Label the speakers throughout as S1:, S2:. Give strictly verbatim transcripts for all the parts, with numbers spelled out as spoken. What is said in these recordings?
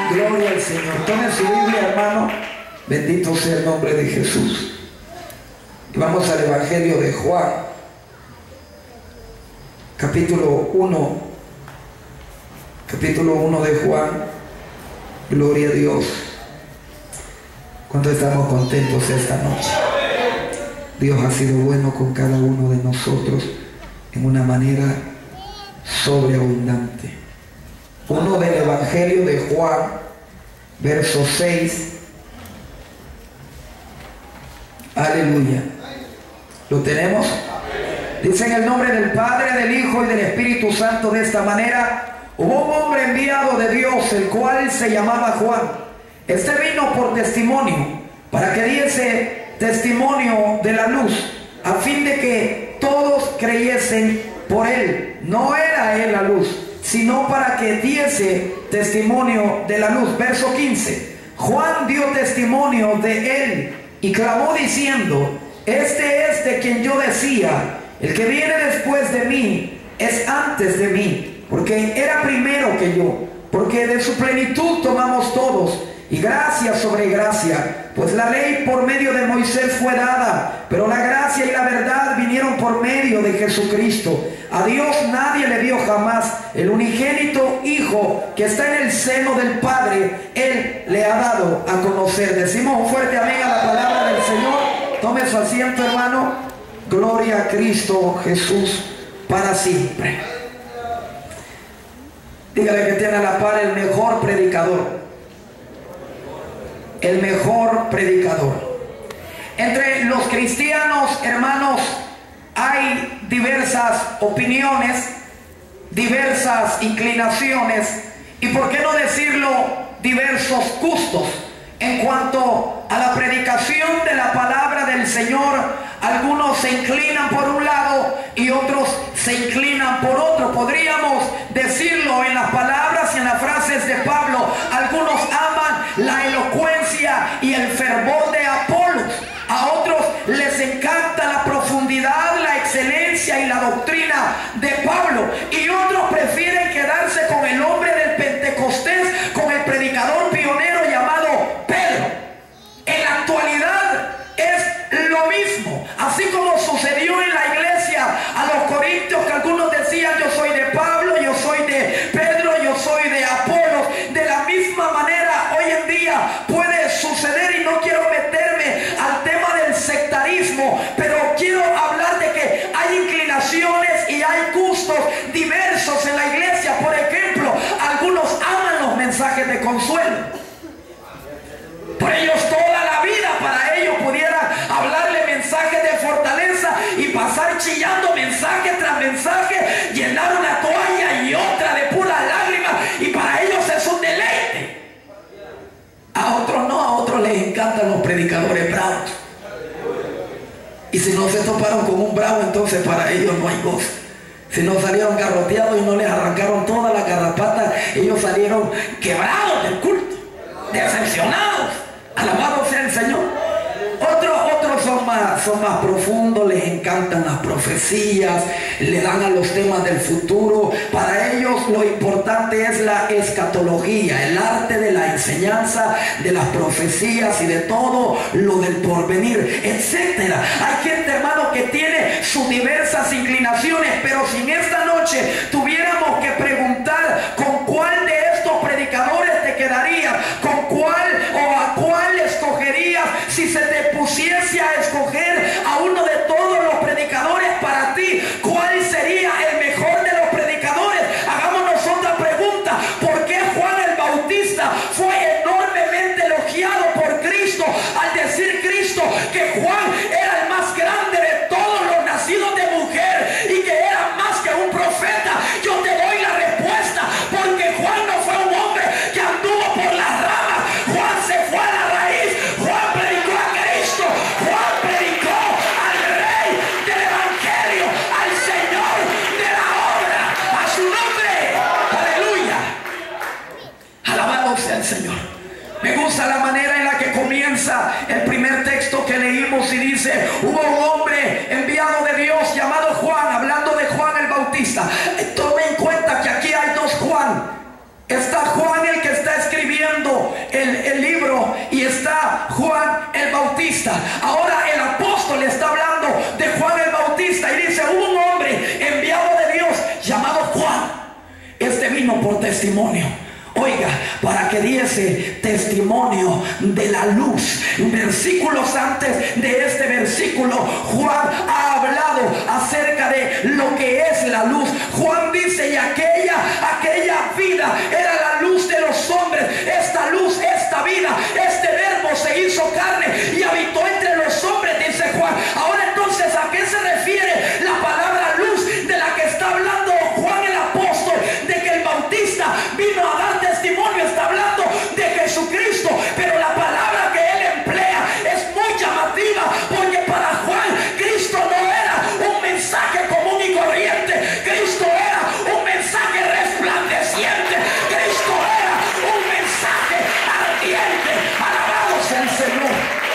S1: Gloria al Señor. Tome su Biblia, hermano. Bendito sea el nombre de Jesús. Y vamos al Evangelio de Juan, capítulo uno. Capítulo uno de Juan. Gloria a Dios. ¿Cuánto estamos contentos esta noche? Dios ha sido bueno con cada uno de nosotros en una manera sobreabundante. Uno del Evangelio de Juan, verso seis. Aleluya. ¿Lo tenemos? Dice: en el nombre del Padre, del Hijo y del Espíritu Santo, de esta manera. Hubo un hombre enviado de Dios, el cual se llamaba Juan. Este vino por testimonio, para que diese testimonio de la luz, a fin de que todos creyesen por él. No era él la luz, sino para que diese testimonio de la luz. Verso quince. Juan dio testimonio de él y clamó diciendo: este es de quien yo decía, el que viene después de mí es antes de mí, porque era primero que yo, porque de su plenitud tomamos todos, y gracia sobre gracia, pues la ley por medio de Moisés fue dada, pero la gracia y la verdad vinieron por medio de Jesucristo. A Dios nadie le dio jamás. El unigénito Hijo que está en el seno del Padre, Él le ha dado a conocer. Decimos un fuerte amén a la palabra del Señor. Tome su asiento, hermano. Gloria a Cristo Jesús para siempre. Dígale que tiene a la par el mejor predicador. El mejor predicador. Entre los cristianos, hermanos, hay diversas opiniones, diversas inclinaciones y, por qué no decirlo, diversos gustos en cuanto a la predicación de la palabra del Señor. Algunos se inclinan por un lado y otros se inclinan por otro. Podríamos decirlo en las palabras y en las frases de Pablo: algunos aman la elocuencia y el fervor de Apolos, a otros les encanta la profundidad, la excelencia y la doctrina de Pablo, y otros prefieren quedarse con el hombre del Pentecostés, con el predicador pionero llamado Pedro. En la actualidad es lo mismo, así como sucedió en la iglesia a los corintios, que algunos decían: yo soy de Pablo, yo soy de Pedro, yo soy de Apolos. De la misma manera hoy en día puede suceder, y no quiero meterme al tema del sectarismo, pero quiero hablar de que hay inclinaciones y hay gustos diversos en la iglesia. Por ejemplo, algunos aman los mensajes de consuelo. Por ellos toda la vida, para ellos pudiera hablarle mensajes de fortaleza y pasar chillando mensaje tras mensaje, llenar una toalla y otra de puras lágrimas, y para ellos es un deleite. A otros no, a otros les encantan los predicadores bravos. Y si no se toparon con un bravo, entonces para ellos no hay gozo. Si no salieron garroteados y no les arrancaron toda la garrapata, ellos salieron quebrados del culto, decepcionados. Alabado sea el Señor. Otros, otros son más, son más profundos, les encantan las profecías, le dan a los temas del futuro. Para ellos lo importante es la escatología, el arte de la enseñanza, de las profecías y de todo lo del porvenir, etcétera. Hay gente, hermano, que tiene sus diversas inclinaciones, pero si en esta noche tuviéramos que preguntar con cuál de estos predicadores te quedarías, con cuál o a cuál escogerías, si se te pusiese a escoger a uno de todos los predicadores para ti, ¿cuál sería el mejor de los predicadores? Hagámonos otra pregunta: ¿por qué Juan el Bautista fue enormemente elogiado por Cristo al decir Cristo que Juan era el más grande de todos los nacidos de mujer y que era más que un profeta? Yo te doy la respuesta: porque Juan no fue un hombre que anduvo por las ramas. Juan se fue a la raíz. Juan predicó a Cristo. Juan predicó al Rey del Evangelio, al Señor de la obra, a su nombre. Aleluya. Alabado sea el Señor. Me gusta la manera en la que comienza el primer texto que leímos, y dice: hubo un hombre enviado de Dios llamado Juan, hablando de Juan el Bautista. Tome en cuenta que aquí hay dos Juan. Está Juan, el que está escribiendo está Juan el Bautista. Ahora el apóstol está hablando de Juan el Bautista y dice: hubo un hombre enviado de Dios llamado Juan. Este vino por testimonio. Oiga, para que diese testimonio de la luz. Versículos antes de este versículo, Juan ha hablado acerca de lo que es la luz. Juan dice: y aquella, aquella vida era la luz de los hombres. Esta luz, esta vida, este verbo se hizo carne y habitó entre los hombres, dice Juan. Ahora entonces, ¿a qué se refiere la palabra luz de la que está hablando Juan el apóstol? De que el Bautista vino a dar testimonio, está hablando de Jesucristo, pero la palabra que él emplea es muy llamativa, porque para Juan Cristo no era un mensaje común y corriente. Cristo era un mensaje resplandeciente. Cristo era un mensaje ardiente. Alabado sea el Señor.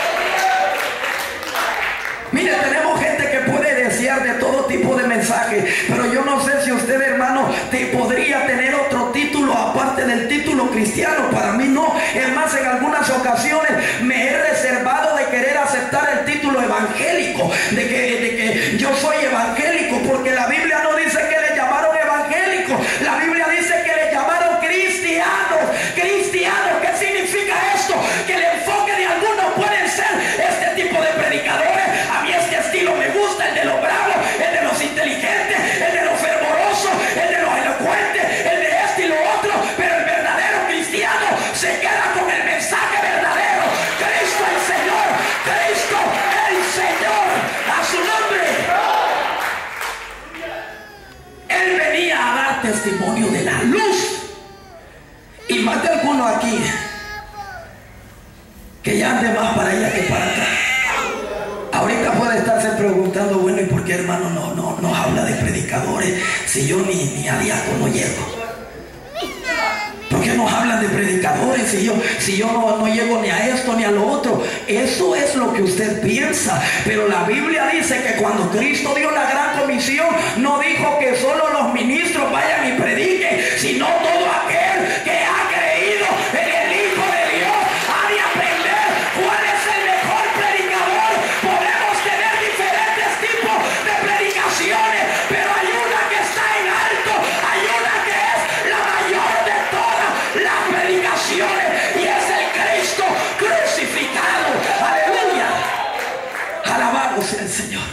S1: Mire, tenemos gente que puede desear de todo tipo de mensajes, pero yo no sé si usted, hermano, te podría tener otro título aparte del título cristiano. Para mí no. Es más, en algunas ocasiones me he reservado de querer aceptar el título evangélico, de que, de que yo soy evangélico, porque la Biblia no dice que le llamaron evangélicos. La Biblia dice que le llamaron cristianos. Cristianos, ¿qué significa esto? Que el enfoque de algunos pueden ser este tipo de predicadores. A mí este estilo me gusta, el de los bravos, el de los inteligentes, el de los fervorosos, el de los elocuentes, el de este y lo otro. Pero el verdadero cristiano se queda con el mensaje verdadero. Cristo el Señor, Cristo el Señor, a su nombre. Él venía a dar testimonio de la luz. Y más de alguno aquí que ya ande más para allá que para acá. Ahorita puede estarse preguntando: bueno, ¿y por qué, hermano, no, no, no habla de predicadores si yo ni, ni a diácono llego? ¿Por qué nos hablan de predicadores si yo, si yo no, no llego ni a esto ni a lo otro? Eso es lo que usted piensa, pero la Biblia dice que cuando Cristo dio la gran comisión, no dijo que solo los ministros vayan y prediquen, sino todo aquel que ha creído en el Hijo de Dios ha de aprender cuál es el mejor predicador. Podemos tener diferentes tipos de predicaciones, pero hay una que está en alto, hay una que es la mayor de todas las predicaciones, y es el Cristo crucificado. Aleluya. Alabado sea el Señor.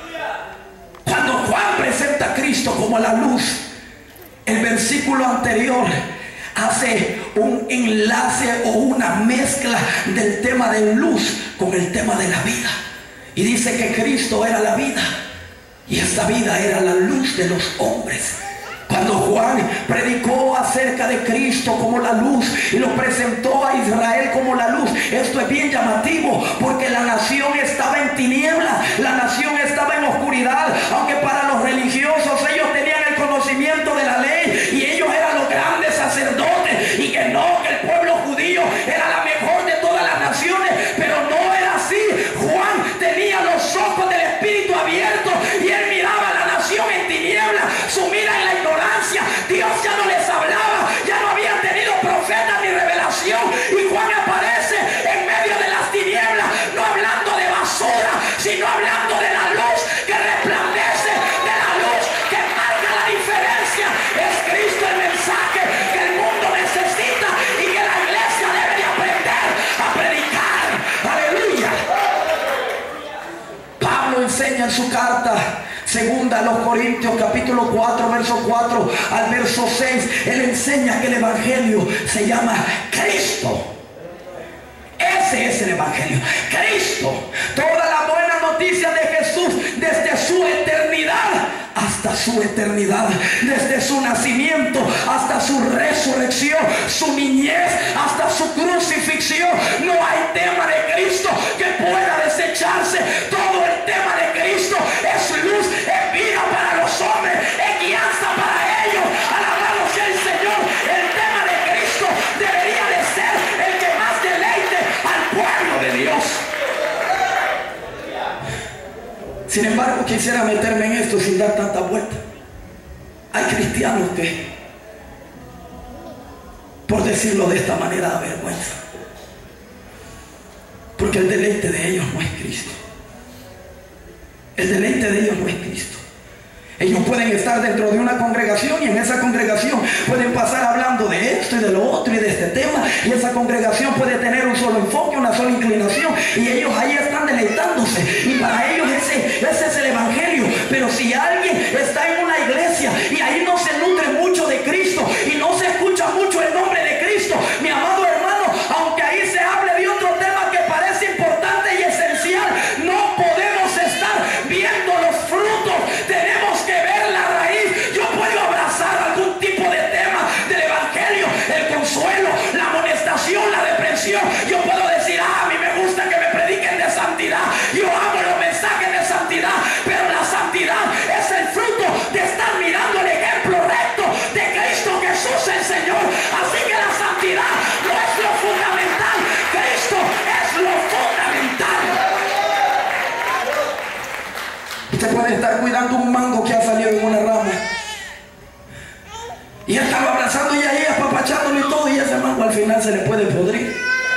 S1: Cuando Juan presenta a Cristo como la luz, el versículo anterior hace un enlace o una mezcla del tema de luz con el tema de la vida, y dice que Cristo era la vida y esta vida era la luz de los hombres. Cuando Juan predicó acerca de Cristo como la luz y lo presentó a Israel como la luz, esto es bien llamativo, porque la nación estaba en tinieblas, la nación estaba en oscuridad. Aunque para los religiosos ellos tenían el conocimiento de la ley y ellos eran los grandes sacerdotes, y que no, que el pueblo judío era la mejor de todas las naciones, pero no era así. Juan tenía los ojos del Espíritu abiertos y él miraba a la nación en tinieblas, sumida en la ignorancia. Dios ya no les hablaba, ya no habían tenido profeta ni revelación, y Juan aparece en medio de las tinieblas, no hablando de basura, sino hablando de la luz que resplandece, de la luz que marca la diferencia. Es Cristo el mensaje que el mundo necesita y que la iglesia debe de aprender a predicar. Aleluya. Pablo enseña en su carta segunda a los Corintios, capítulo cuatro, verso cuatro al verso seis, él enseña que el evangelio se llama Cristo. Ese es el evangelio, Cristo. Toda la buena noticia de Jesús desde su eternidad hasta su eternidad, desde su nacimiento hasta su resurrección, su niñez hasta su crucifixión. No hay tema de Cristo que pueda desecharse. Todo el tema de Cristo es luz, es vida para los hombres, es guianza para ellos. Alabado sea el Señor. El tema de Cristo debería de ser el que más deleite al pueblo de Dios. Sin embargo, quisiera meterme en esto sin dar tanta vuelta. Hay cristianos que, por decirlo de esta manera, avergüenza. Porque el deleite de ellos no es Cristo. El deleite de ellos no es Cristo. Ellos pueden estar dentro de una congregación y en esa congregación pueden pasar hablando de esto y de lo otro y de este tema, y esa congregación puede tener un solo enfoque, una sola inclinación, y ellos ahí están deleitándose, y para ellos ese, ese es el evangelio. Pero si alguien está en una iglesia y ahí no se nutre mucho de Cristo y no se escucha mucho el nombre de Cristo, mi amado hermano, aunque ahí se hable de otro tema que parece importante y esencial, no podemos estar viendo los frutos. Tenemos que ver la raíz. Yo puedo abrazar algún tipo de tema del evangelio, el consuelo, la amonestación, la reprensión. Yo puedo decir, ah, a mí me gusta que me prediquen de santidad, yo amo los mensajes de santidad, pero la santidad es el fruto de estar mirando el ejemplo recto de Cristo Jesús el Señor. Así que la santidad no es lo fundamental, Cristo es lo fundamental. Usted puede estar cuidando un mango que ha salido en una rama y estarlo abrazando y ahí apapachándolo y todo, y ese mango al final se le puede podrir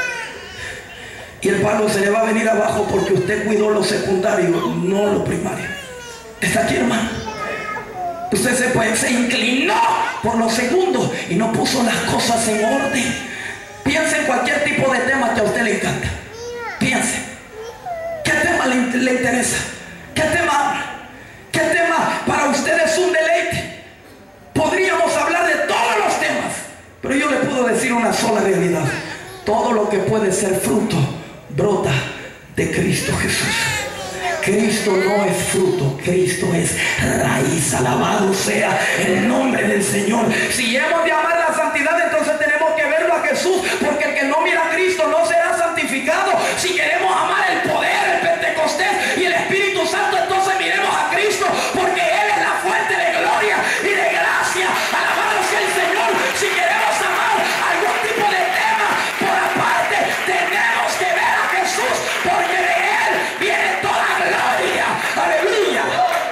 S1: y el palo se le va a venir abajo porque usted cuidó lo secundario, no lo primario. ¿Está aquí, hermano? Usted se, puede, se inclinó por lo segundo y no puso las cosas en orden. Piense en cualquier tipo de tema que a usted le encanta. Piense, ¿qué tema le, le interesa? ¿Qué tema habla? ¿Qué tema para usted es un deleite? Podríamos hablar de todos los temas, pero yo le puedo decir una sola realidad: todo lo que puede ser fruto brota de Cristo Jesús. Cristo no es fruto, Cristo es raíz. Alabado sea el nombre del Señor. Si hemos de amar la santidad, entonces tenemos que verlo a Jesús, porque el que no mira a Cristo no será santificado. Si queremos amar el poder, el Pentecostés y el Espíritu Santo, entonces miremos a Cristo, porque Él es la fuente de gloria y de gracia. Alabado sea el Señor. Si queremos amar algún tipo de tema por aparte, tenemos que ver a Jesús, porque de Él viene toda gloria. Aleluya.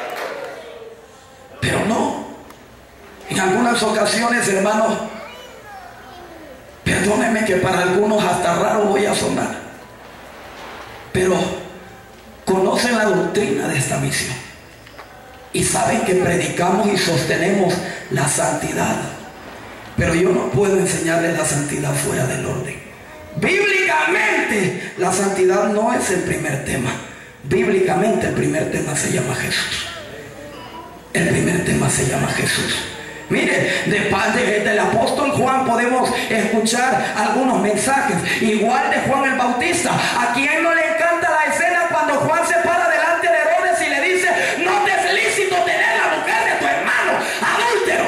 S1: Pero no, en algunas ocasiones, hermanos, perdónenme que para algunos hasta raro voy a sonar, pero conocen la doctrina de esta misión y saben que predicamos y sostenemos la santidad, pero yo no puedo enseñarles la santidad fuera del orden. Bíblicamente la santidad no es el primer tema. Bíblicamente el primer tema se llama Jesús. El primer tema se llama Jesús. Mire, de parte del apóstol Juan podemos escuchar algunos mensajes, igual de Juan el Bautista. ¿A quién no le encanta la escena cuando Juan se para delante de Herodes y le dice: no te es lícito tener la mujer de tu hermano, adúltero?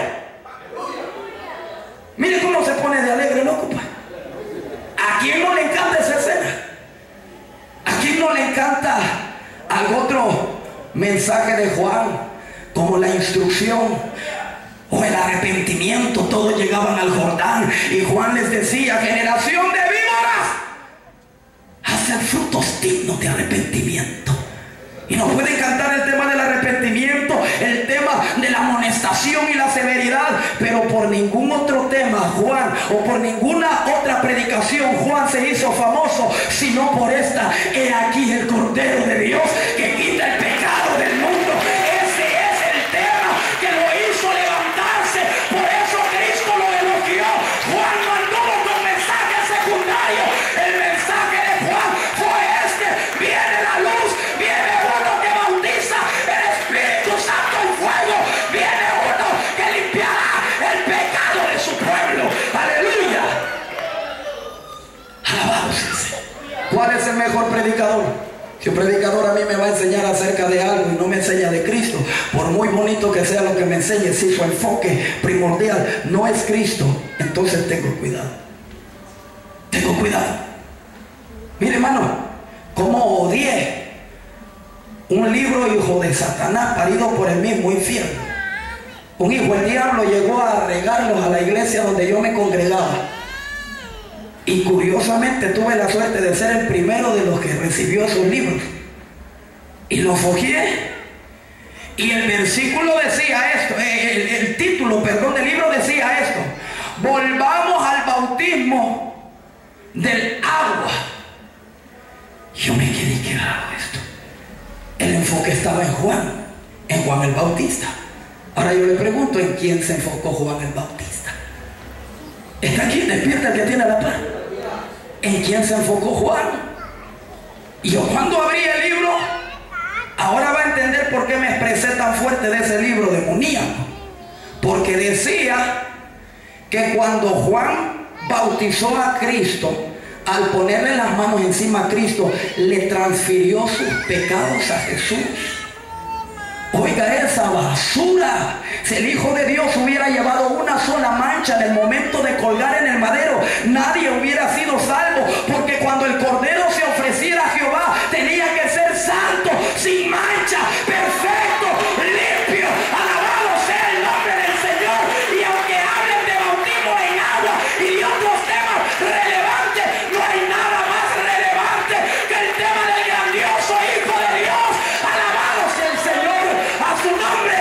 S1: Mire cómo se pone de alegre, loco. ¿A quién no le encanta esa escena? ¿A quién no le encanta algún otro mensaje de Juan, como la instrucción o el arrepentimiento? Todos llegaban al Jordán y Juan les decía: generación de víboras, hacen frutos dignos de arrepentimiento. Y nos puede encantar el tema del arrepentimiento, el tema de la amonestación y la severidad, pero por ningún otro tema Juan, o por ninguna otra predicación, Juan se hizo famoso, sino por esta: he aquí el Cordero de Dios que quita el pecado del mundo. Ese es el tema que lo hizo levantarse. Por eso Cristo lo elogió. Juan no anduvo con mensajes secundarios. El mensaje de Juan fue este: viene la luz, viene uno que bautiza el Espíritu Santo en fuego, viene uno que limpiará el pecado de su pueblo. Aleluya. Alabado sea el Señor. ¿Cuál es el mejor predicador? Si un predicador a mí me va a enseñar acerca de algo y no me enseña de Cristo, por muy bonito que sea lo que me enseñe, si su enfoque primordial no es Cristo, entonces tengo cuidado. Tengo cuidado. Mire, hermano, como odié un libro, hijo de Satanás, parido por el mismo infierno. Un hijo del diablo llegó a regarlos a la iglesia donde yo me congregaba. Y curiosamente tuve la suerte de ser el primero de los que recibió esos libros. Y los hojeé. Y el versículo decía esto, el, el título, perdón, del libro decía esto: volvamos al bautismo del agua enfoque estaba en Juan, en Juan el Bautista. Ahora yo le pregunto, ¿en quién se enfocó Juan el Bautista? Está aquí, despierta el que tiene la paz. ¿En quién se enfocó Juan? Y yo cuando abrí el libro, ahora va a entender por qué me expresé tan fuerte de ese libro demoníaco. Porque decía que cuando Juan bautizó a Cristo, al ponerle las manos encima a Cristo, le transfirió sus pecados a Jesús. Oiga esa basura. Si el Hijo de Dios hubiera llevado una sola mancha en el momento de colgar en el madero, nadie hubiera sido salvo, porque cuando el Cordero se ofreciera a Jehová, tenía que ser santo, sin mancha, perfecto, limpio. Alabado sea el nombre del Señor. Y aunque hablen de bautismo en agua y de otros temas relevantes, no hay nada más relevante que el tema del grandioso Hijo de Dios. Alabado sea el Señor, a su nombre.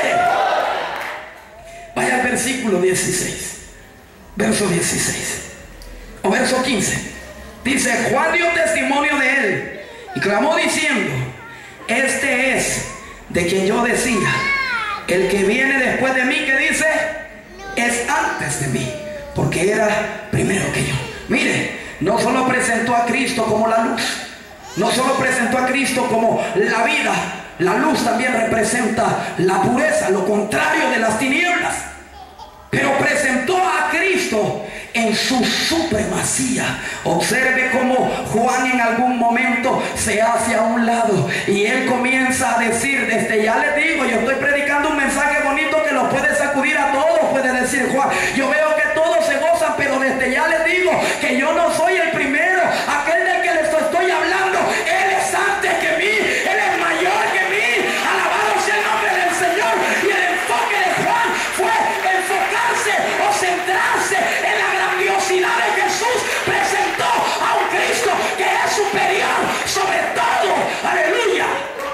S1: Vaya al versículo dieciséis, verso dieciséis o verso quince. Dice: Juan dio testimonio de él y clamó diciendo: este es de quien yo decía, el que viene después de mí, que dice, es antes de mí, porque era primero que yo. Mire, no solo presentó a Cristo como la luz, no solo presentó a Cristo como la vida. La luz también representa la pureza, lo contrario de las tinieblas. Pero presentó a Cristo en su supremacía. Observe cómo Juan en algún momento se hace a un lado y él comienza a decir: desde ya les digo, yo estoy predicando un mensaje bonito que los puede sacudir a todos, puede decir Juan. Yo veo que todos se gozan, pero desde ya les digo que yo no soy el primero. Aquel del que les estoy hablando, él es antes que mí, él es mayor que mí. Alabado sea el nombre del Señor. Y el enfoque de Juan fue enfocarse o centrarse en la grandiosidad de Jesús. Presentó a un Cristo que es superior sobre todo. Aleluya.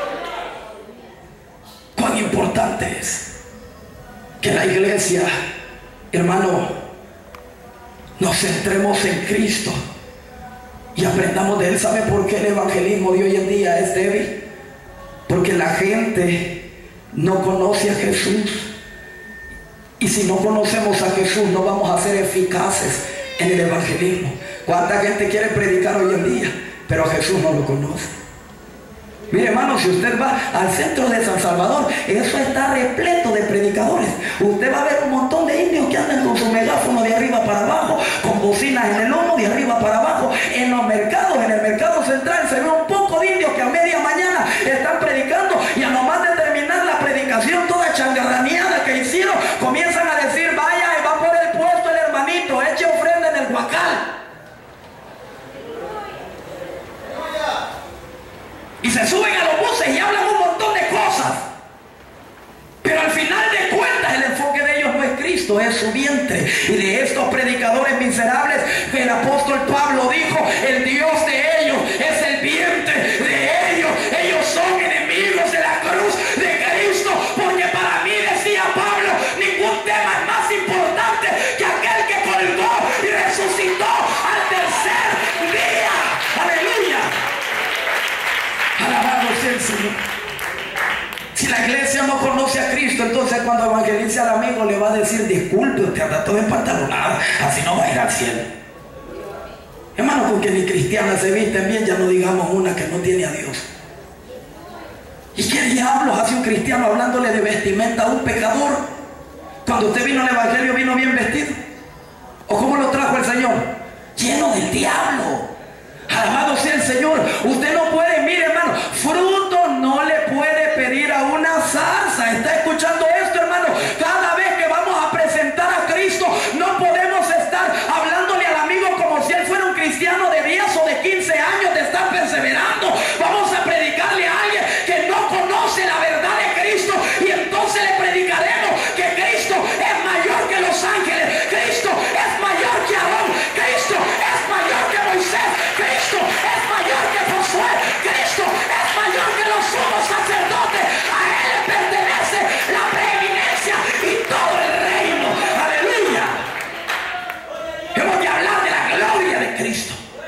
S1: Cuán importante es que la iglesia, hermano, nos centremos en Cristo y aprendamos de él. ¿Sabe por qué el evangelismo de hoy en día es débil? Porque la gente no conoce a Jesús. Y si no conocemos a Jesús, no vamos a ser eficaces en el evangelismo. ¿Cuánta gente quiere predicar hoy en día, pero a Jesús no lo conoce? Mire, hermano, si usted va al centro de San Salvador, eso está repleto de predicadores. Usted va a ver un montón de indios que andan con su megáfono de arriba para abajo, con bocinas en el lomo de arriba para abajo. En los mercados, en el mercado central, se ve un poco de indios que a media mañana están predicando, y a nomás de terminar la predicación toda changarraneada que hicieron, comienzan a decir: vaya, y va por el puesto el hermanito, eche ofrenda en el huacal. Y se suben a los buses y hablan un montón de cosas, pero al final de cuentas el enfoque de ellos no es Cristo, es su vientre. Y de estos predicadores miserables, el apóstol Pablo dijo: el Dios de ellos es el vientre de ellos. Ellos son enemigos de la cruz de Cristo, porque para mí, decía Pablo, ningún tema es más importante que aquel que colgó y resucitó al tercer día. Aleluya. Alabado sea el Señor. Si la iglesia no conoce a Cristo, entonces cuando evangelice al amigo le va a decir: disculpe, usted anda todo empantalonado, así no va a ir al cielo. Hermano, con que ni cristianas se visten bien, ya no digamos una que no tiene a Dios. ¿Y qué diablos hace un cristiano hablándole de vestimenta a un pecador? Cuando usted vino al evangelio, ¿vino bien vestido? ¿O cómo lo trajo el Señor? Lleno del diablo. Alabado sea el Señor. Usted no puede, mire, hermano, fruto no le puede pedir a una zarza. ¿Está escuchando esto, hermano? Cada vez que vamos a presentar a Cristo, no podemos estar hablándole al amigo como si él fuera un cristiano de diez o de quince años de estar perseverando. Vamos a predicarle a alguien que no conoce la verdad de Cristo, y entonces le predicaremos que Cristo es mayor que los ángeles, Cristo es mayor que Aarón, Cristo es mayor que Moisés, Cristo es mayor que Josué, Cristo es mayor que los sumos sacerdotes. A él le pertenece la preeminencia y todo el reino. Aleluya. Hemos de hablar de la gloria de Cristo.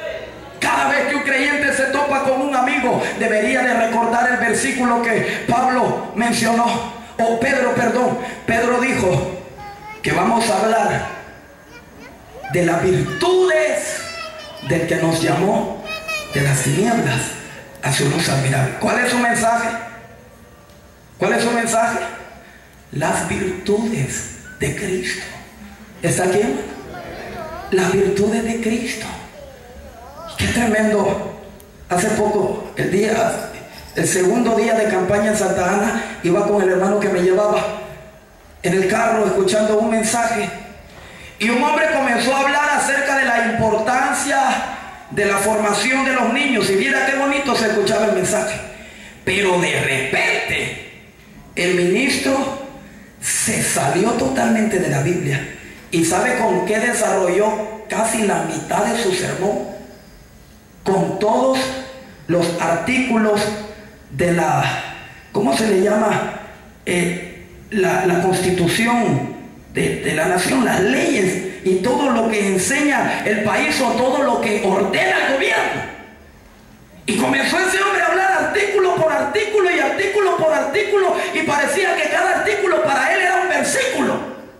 S1: amigo debería de recordar el versículo que Pablo mencionó, o Pedro, perdón. Pedro dijo que vamos a hablar de las virtudes del que nos llamó de las tinieblas a su luz admirable. ¿Cuál es su mensaje? ¿Cuál es su mensaje? Las virtudes de Cristo. ¿Está aquí? Las virtudes de Cristo. Qué tremendo. Hace poco, el día, el segundo día de campaña en Santa Ana, iba con el hermano que me llevaba en el carro escuchando un mensaje, y un hombre comenzó a hablar acerca de la importancia de la formación de los niños, y viera qué bonito se escuchaba el mensaje. Pero de repente el ministro se salió totalmente de la Biblia. ¿Y sabe con qué desarrolló casi la mitad de su sermón? Con todos los artículos de la, ¿cómo se le llama? Eh, la, la constitución de, de la nación, las leyes y todo lo que enseña el país, o todo lo que ordena el gobierno. Y comenzó ese hombre a hablar artículo por artículo y artículo por artículo, y parecía que cada artículo para él era un versículo.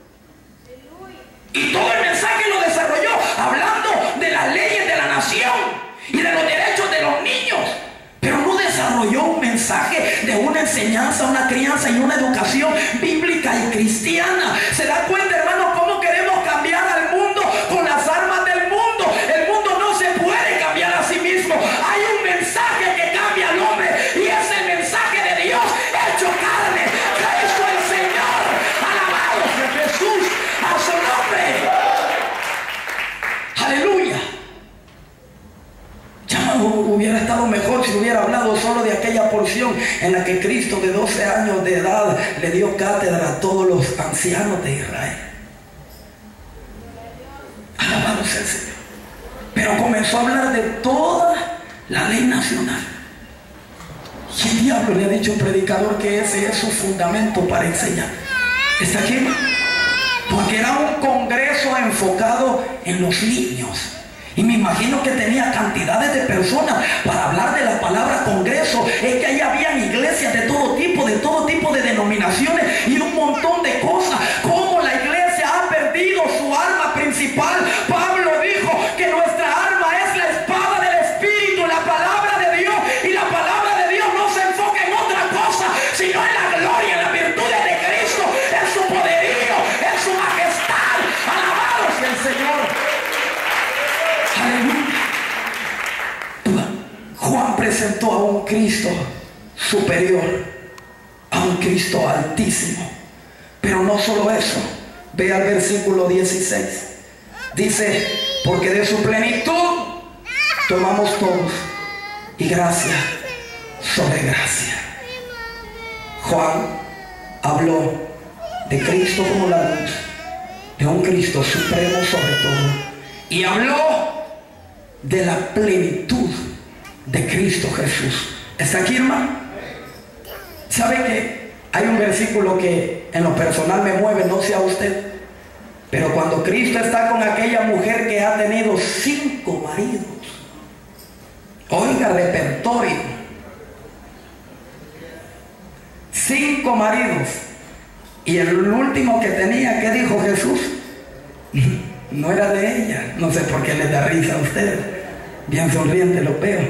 S1: Y todo el mensaje lo desarrolló hablando de las leyes de la nación y de los derechos de los niños, pero no desarrolló un mensaje de una enseñanza, una crianza y una educación bíblica y cristiana. ¿Se da cuenta, hermano, cómo queremos cambiar al mundo con las armas del mundo? El mundo no se puede cambiar a sí mismo. Hay un mensaje que cambia al hombre, y es el mensaje de Dios hecho carne, Cristo el Señor. Alabado sea Jesús, a su nombre. Aleluya. Ya hubiera estado mejor si hubiera hablado solo de aquella porción en la que Cristo, de doce años de edad, le dio cátedra a todos los ancianos de Israel. Alabado sea el Señor. Pero comenzó a hablar de toda la ley nacional. Y el diablo le ha dicho a un predicador que ese es su fundamento para enseñar. ¿Está aquí? Porque era un congreso enfocado en los niños. Y me imagino que tenía cantidades de personas para hablar de la palabra congreso. Es que ahí habían iglesias de todo tipo, de todo tipo de denominaciones y un montón de cosas. Cómo la iglesia ha perdido su arma principal. Pablo dijo que nuestra arma es la espada del Espíritu, la palabra de Dios. Y la palabra de Dios no se enfoca en otra cosa, sino en la gloria, en las virtudes de Cristo, en su poderío, en su majestad. Alabado sea el Señor. Aleluya. Juan presentó a un Cristo superior, a un Cristo altísimo. Pero no solo eso. Ve al versículo dieciséis. Dice, porque de su plenitud tomamos todos, y gracia sobre gracia. Juan habló de Cristo como la luz, de un Cristo supremo sobre todo, y habló de la plenitud de Cristo Jesús. ¿Está aquí, hermano? ¿Sabe que hay un versículo que en lo personal me mueve? No sé a usted, pero cuando Cristo está con aquella mujer que ha tenido cinco maridos, oiga, repertorio, cinco maridos, y el último que tenía, ¿qué dijo Jesús? No era de ella. No sé por qué les da risa a ustedes. Bien sonriente lo veo.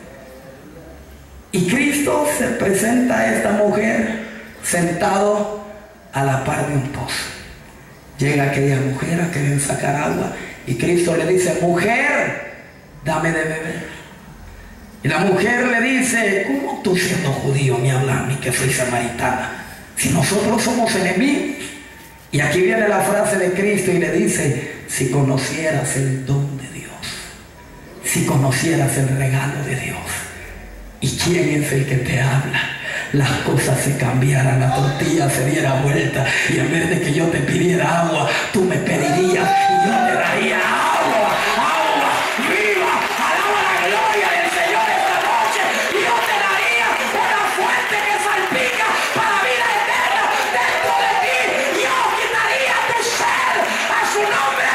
S1: Y Cristo se presenta a esta mujer sentado a la par de un pozo. Llega aquella mujer a querer sacar agua, y Cristo le dice, mujer, dame de beber. Y la mujer le dice, ¿cómo tú, siendo judío, me hablas a mí que soy samaritana, si nosotros somos enemigos? Y aquí viene la frase de Cristo y le dice, si conocieras el don de Dios, si conocieras el regalo de Dios, ¿y quién es el que te habla? Las cosas se cambiaran, la tortilla se diera vuelta, y en vez de que yo te pidiera agua, tú me pedirías y yo te daría agua, agua viva. Alaba la gloria del Señor esta noche. Y yo te daría una fuente que salpica para vida eterna dentro de ti. Yo quitaría tu sed a su nombre.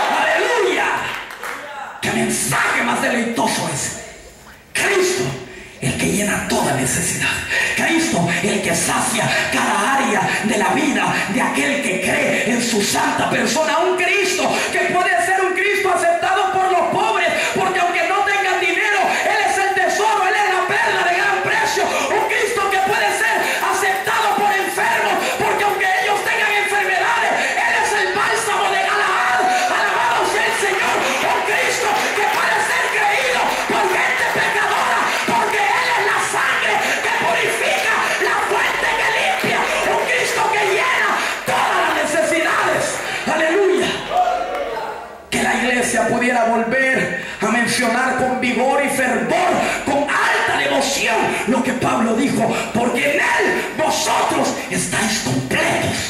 S1: Aleluya. Qué mensaje más deleitoso es Cristo. el que llena toda necesidad. Cristo, el que sacia cada área de la vida de aquel que cree en su santa persona. Un Cristo que puede ser un Cristo aceptado por los pobres, porque aunque no tengan dinero, Él es el tesoro, Él es la perla de gran precio. Un Cristo que puede ser aceptado por enfermos, porque aunque ellos tengan enfermedades, Él es el bálsamo de Galaad. Alabado sea el Señor. Un Cristo que puede ser creído por gente pecadora, porque Él es la sangre que purifica, la fuente que limpia. Un Cristo que llena todas las necesidades. Aleluya. Que la iglesia pudiera volver a mencionar con vigor y fervor, con alta devoción, lo que Pablo dijo: porque en Él vosotros estáis completos.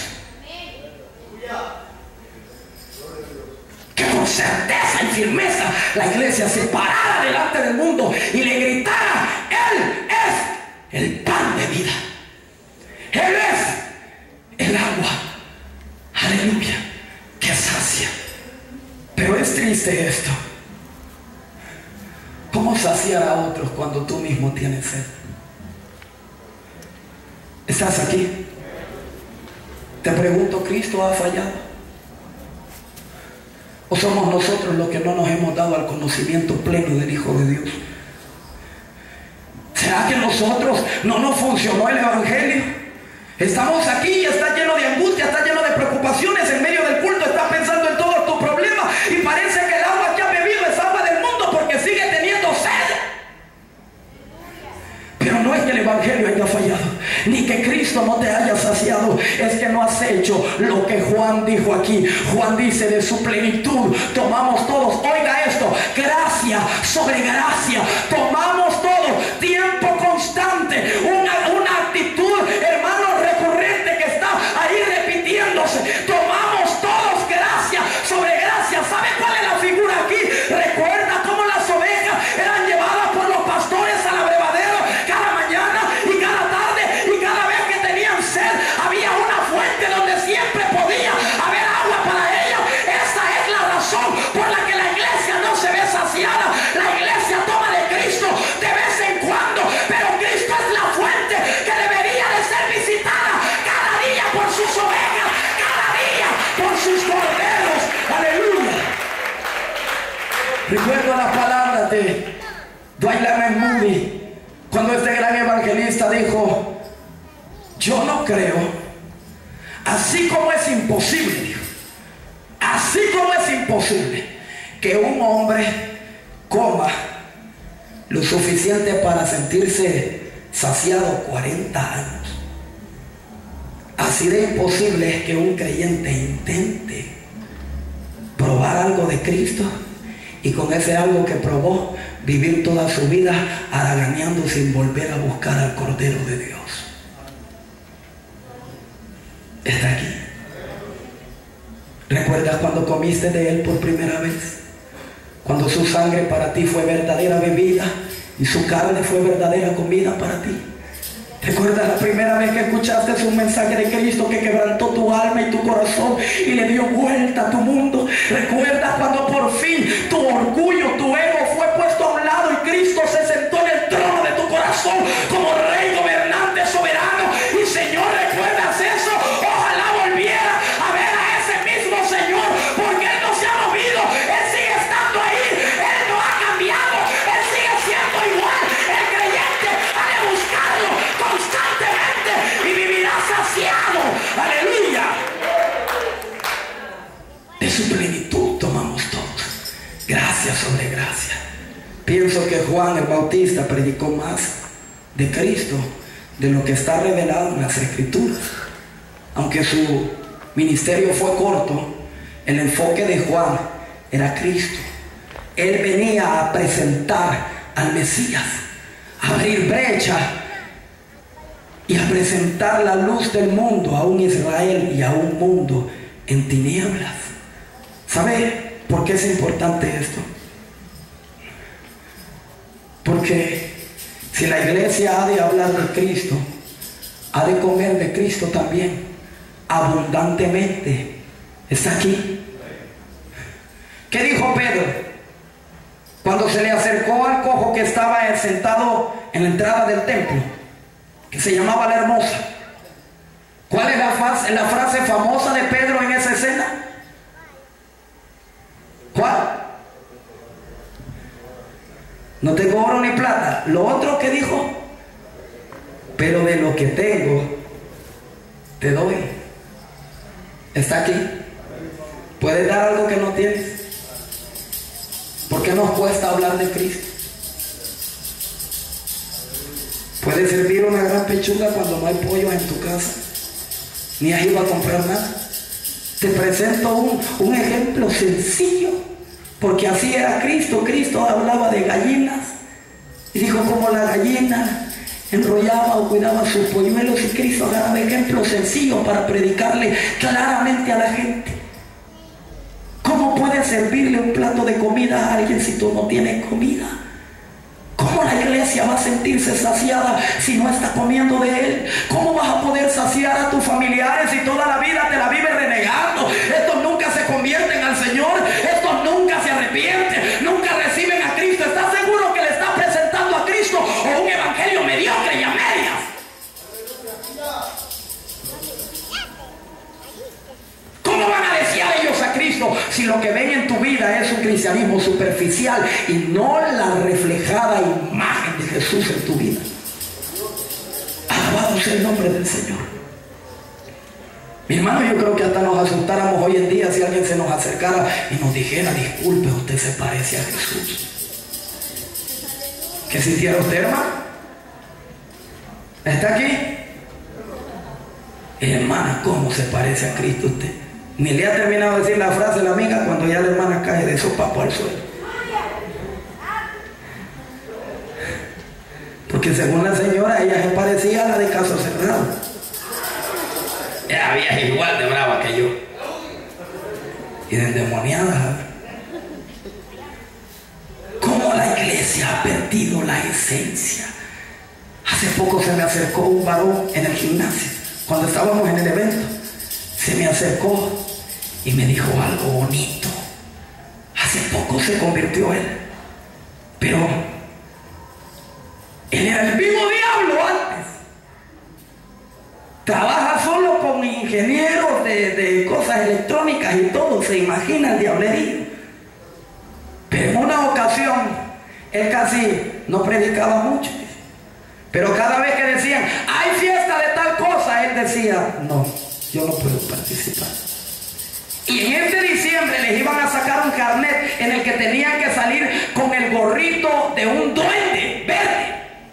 S1: Que con certeza y firmeza la iglesia se parara delante del mundo y le gritara: Él es el pan de vida, Él es el agua, aleluya, que sacia. Pero es triste esto. ¿Cómo saciar a otros cuando tú mismo tienes sed? ¿Estás aquí? Te pregunto, ¿Cristo ha fallado? ¿O somos nosotros los que no nos hemos dado al conocimiento pleno del Hijo de Dios? ¿Será que nosotros no nos funcionó el Evangelio? Estamos aquí y está lleno de angustia, está lleno de preocupaciones. En medio del culto estás pensando en todos tus problemas y parece que el agua que has bebido es agua del mundo porque sigue teniendo sed. Pero no es que el Evangelio haya fallado, ni que Cristo no te haya saciado, es que no has hecho lo que Juan dijo aquí. Juan dice: de su plenitud tomamos todos, oiga esto, gracia sobre gracia, tomamos todo, tiempo constante, una, una actitud, hermano, recurrente que está ahí repitiéndose. Tomamos todos gracia sobre gracia. ¿Sabe cuál es la figura aquí? Recuerda cómo las ovejas eran llevadas por los pastores al abrevadero cada mañana y cada tarde, y cada vez que tenían sed había una fuente donde siempre podía haber agua para ellos. Esa es la razón por la que la iglesia no se ve saciada. La iglesia toma de Cristo de vez en cuando, pero Cristo es la fuente que debería de ser visitada cada día por sus ovejas, cada día por sus corderos. Aleluya. Recuerdo las palabras de Dwight Lyman Moody cuando este gran evangelista dijo: yo no creo, así como es imposible, dijo, así como es imposible que un hombre coma lo suficiente para sentirse saciado cuarenta años, así de imposible es que un creyente intente probar algo de Cristo y con ese algo que probó vivir toda su vida haraganeando sin volver a buscar al Cordero de Dios. Está aquí. ¿Recuerdas cuando comiste de Él por primera vez? Cuando su sangre para ti fue verdadera bebida y su carne fue verdadera comida para ti. ¿Recuerdas la primera vez que escuchaste un mensaje de Cristo que quebrantó tu alma y tu corazón y le dio vuelta a tu mundo? ¿Recuerdas cuando por fin tu orgullo, tu ego fue puesto a un lado y Cristo se sentó en el trono de tu corazón como Rey, gobernante, soberano y Señor? ¿Recuerdas eso? Ojalá volviera a ver a ese mismo Señor, porque Él no se ha movido, Él sigue estando ahí, Él no ha cambiado, Él sigue siendo igual. El creyente ha de buscarlo constantemente y vivirá saciado. Aleluya. De su plenitud tomamos todos, gracia sobre gracia. Pienso que Juan el Bautista predicó más de Cristo de lo que está revelado en las Escrituras. Aunque su ministerio fue corto, el enfoque de Juan era Cristo. Él venía a presentar al Mesías, a abrir brecha y a presentar la luz del mundo a un Israel y a un mundo en tinieblas. ¿Sabe por qué es importante esto? Porque si la iglesia ha de hablar de Cristo, ha de comer de Cristo también, abundantemente. ¿Está aquí? ¿Qué dijo Pedro cuando cuando se le acercó al cojo que estaba sentado en la entrada del templo, que se llamaba La Hermosa. ¿Cuál es la frase, la frase famosa de Pedro en esa escena? ¿Cuál? No tengo oro ni plata. Lo otro que dijo, pero de lo que tengo te doy. Está aquí. ¿Puedes dar algo que no tienes? ¿Por qué nos cuesta hablar de Cristo? Puede servir una gran pechuga cuando no hay pollo en tu casa, ni has ido a comprar nada. Te presento un, un ejemplo sencillo, porque así era Cristo. Cristo hablaba de gallinas y dijo como la gallina enrollaba o cuidaba sus polluelos, y Cristo agarraba ejemplos sencillos para predicarle claramente a la gente. ¿Cómo puedes servirle un plato de comida a alguien si tú no tienes comida? ¿Cómo la iglesia va a sentirse saciada si no está comiendo de él? ¿Cómo vas a poder saciar a tus familiares si toda la vida te la vives renegando? Estos nunca se convierten al Señor, estos nunca se arrepienten, nunca reciben a Cristo. ¿Estás seguro que le estás presentando a Cristo o un evangelio mediocre y a medias? ¿Cómo van a desear ellos a Cristo si lo que ven en tu vida es un cristianismo superficial y no la reflejada imagen de Jesús en tu vida? Alabado sea el nombre del Señor. Mi hermano, yo creo que hasta nos asustáramos hoy en día si alguien se nos acercara y nos dijera: disculpe, usted se parece a Jesús. ¿Qué sintiera usted, hermano? ¿Está aquí? Hermana, ¿cómo se parece a Cristo usted? Ni le ha terminado de decir la frase la amiga cuando ya la hermana cae de sopapo al suelo. Porque según la señora, ella se parecía a la de Caso Cerrado. Era vieja igual de brava que yo. Y de endemoniada. ¿Cómo la iglesia ha perdido la esencia? Hace poco se me acercó un varón en el gimnasio, cuando estábamos en el evento. Se me acercó y me dijo algo bonito. Hace poco se convirtió él, pero él era el mismo diablo antes. Trabaja solo con ingenieros de, de cosas electrónicas y todo, se imagina el diablerío. Pero en una ocasión él casi no predicaba mucho, pero cada vez que decían: hay fiesta de tal cosa, él decía: no, yo no puedo participar. Y en este diciembre les iban a sacar un carnet en el que tenían que salir con el gorrito de un duende verde.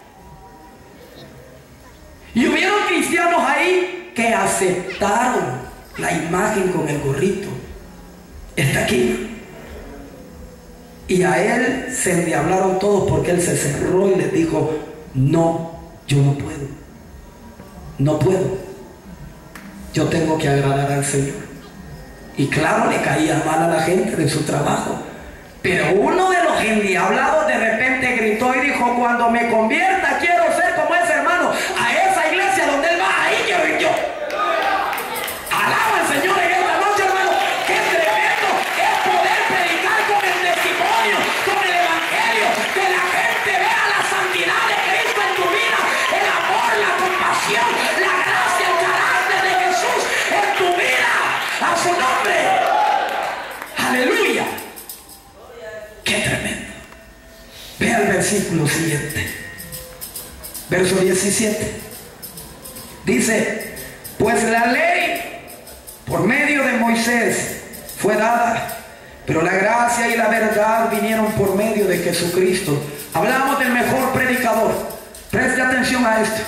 S1: Y hubieron cristianos ahí que aceptaron la imagen con el gorrito. Está aquí. Y a él se endiablaron todos porque él se cerró y les dijo: no, yo no puedo. No puedo. Yo tengo que agradar al Señor. Y claro, le caía mal a la gente de su trabajo. Pero uno de los endiablados de repente gritó y dijo: cuando me convierta quiero ser como ese hermano. A esa iglesia donde él va, ahí quiero ir yo. Alaba al Señor en esta noche, hermano. Qué tremendo es poder predicar con el testimonio, con el evangelio, que la gente vea la santidad de Cristo en tu vida, el amor, la compasión, la gracia, el carácter de Jesús en tu vida. A su nombre. Aleluya. Qué tremendo. Vea el versículo siguiente, verso diecisiete. Dice: pues la ley por medio de Moisés fue dada, pero la gracia y la verdad vinieron por medio de Jesucristo. Hablamos del mejor predicador. Preste atención a esto.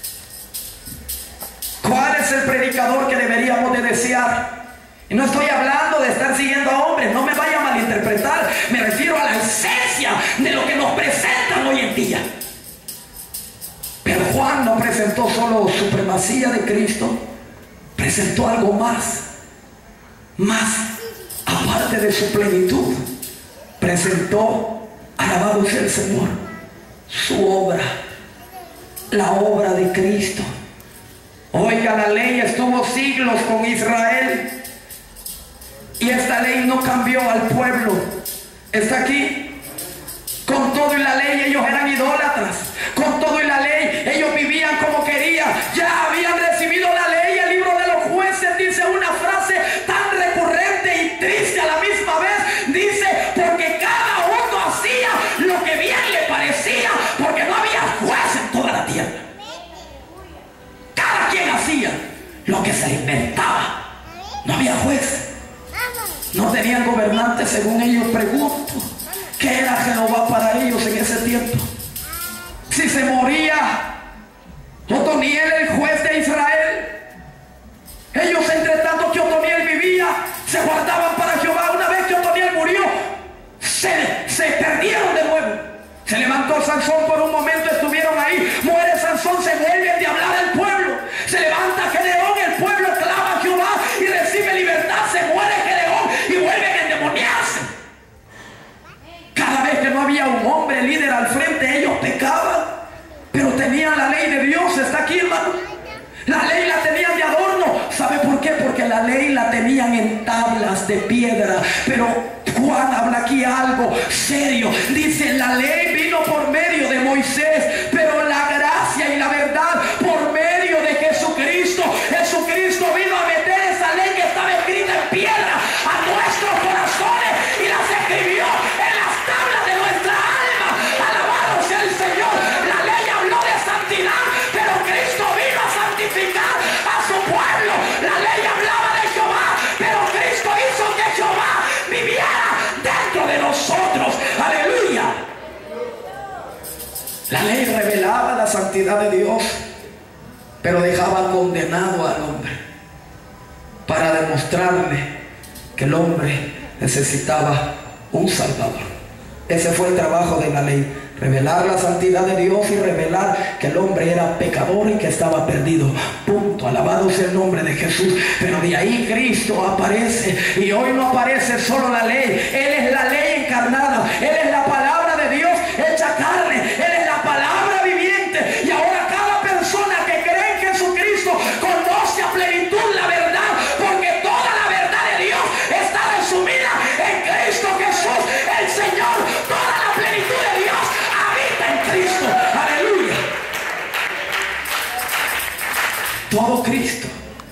S1: ¿Cuál es el predicador que deberíamos de desear? Y no estoy hablando de estar siguiendo a hombres, no me vaya a malinterpretar. Me refiero a la esencia de lo que nos presentan hoy en día. Pero Juan no presentó solo supremacía de Cristo, presentó algo más, más aparte de su plenitud. Presentó, alabado sea el Señor, su obra, la obra de Cristo. Oiga, la ley estuvo siglos con Israel y esta ley no cambió al pueblo. Está aquí. ellos eran idólatras. Con todo y la ley, ellos vivían como querían. Ya habían recibido la ley. El libro de los Jueces dice una frase tan recurrente y triste a la misma vez. Dice, porque cada uno hacía lo que bien le parecía, porque no había juez en toda la tierra. Cada quien hacía lo que se le inventaba. No había juez. No tenían gobernantes según ellos. Pregunto, ¿qué era Jehová para ellos en ese tiempo? Si se moría Otoniel, el juez de Israel, ellos entre tanto que Otoniel vivía, se guardaban para Jehová. Una vez que Otoniel murió, se, se perdieron de nuevo. Se levantó Sansón por un momento, estuvieron ahí. Muere Sansón, se vuelven de hablar al pueblo. Se levanta Gedeón, el pueblo clama a Jehová y recibe libertad. Se muere Gedeón y vuelven a endemoniarse. Cada vez que no había un hombre líder al frente, ellos pecaban, pero tenían la ley de Dios. Está aquí, hermano. La ley la tenían de adorno. ¿Sabe por qué? Porque la ley la tenían en tablas de piedra. Pero Juan habla aquí algo serio. Dice, la ley vino por medio de Moisés, pero la gracia y la verdad por medio de Jesucristo. Jesucristo vino a meter esa ley que estaba escrita en piedra a nuestros corazones y las escribió en las tablas de nuestra alma. Alabado sea el Señor. La ley habló de santidad, pero Cristo vino a santificar a su pueblo. La ley hablaba de Jehová, pero Cristo hizo que Jehová viviera dentro de nosotros. Aleluya. La ley revelaba la santidad de Dios, pero dejaba condenado al hombre para demostrarle que el hombre necesitaba un Salvador. Ese fue el trabajo de la ley: revelar la santidad de Dios y revelar que el hombre era pecador y que estaba perdido. Punto. Alabado sea el nombre de Jesús. Pero de ahí Cristo aparece, y hoy no aparece solo la ley. Él es la ley encarnada. Él es la palabra de Dios hecha carne. Él es la palabra viviente. Y ahora cada persona que cree en Jesucristo conoce a plenitud la verdad, porque toda la verdad de Dios está resumida en Cristo Jesús, el Señor. Toda la plenitud de Dios habita en Cristo. Aleluya. Todo Cristo.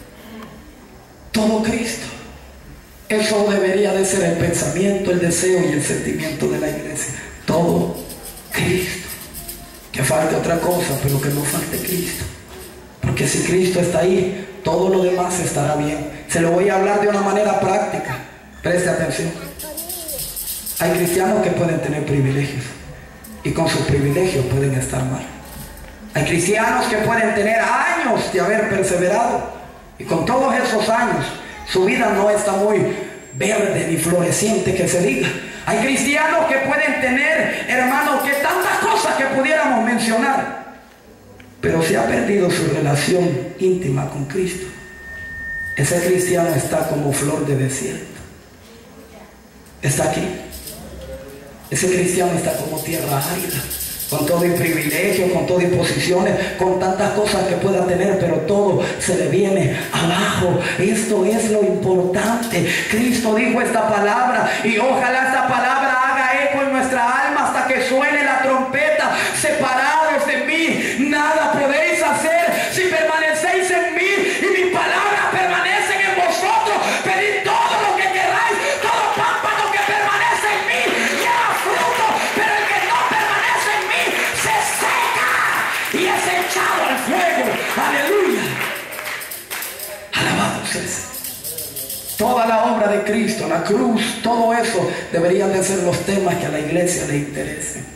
S1: Todo Cristo. Eso debería de ser el pensamiento, el deseo y el sentimiento de la iglesia. Todo Cristo. Que falte otra cosa, pero que no falte Cristo. Porque si Cristo está ahí, todo lo demás estará bien. Se lo voy a hablar de una manera práctica. Preste atención. Hay cristianos que pueden tener privilegios, y con sus privilegios pueden estar mal. Hay cristianos que pueden tener años de haber perseverado, y con todos esos años su vida no está muy verde ni floreciente que se diga. Hay cristianos que pueden tener, hermanos, que tantas cosas que pudiéramos mencionar, pero se ha perdido su relación íntima con Cristo. Ese cristiano está como flor de desierto. Está aquí. Ese cristiano está como tierra árida, con todo y privilegio, con todo y posiciones, con tantas cosas que pueda tener, pero todo se le viene abajo. Esto es lo importante. Cristo dijo esta palabra, y ojalá esta palabra haga eco en nuestra alma hasta que suene la trompeta. Separados de mí, nada podéis hacer. Si permanecéis en mí y mis palabras permanecen en vosotros, pedid todo lo que queráis. Todo pámpano que permanece en mí lleva fruto, pero el que no permanece en mí se seca y es echado al fuego. Aleluya. Alabado sea el Señor. Toda la obra de Cristo, la cruz, todo eso deberían de ser los temas que a la iglesia le interesen.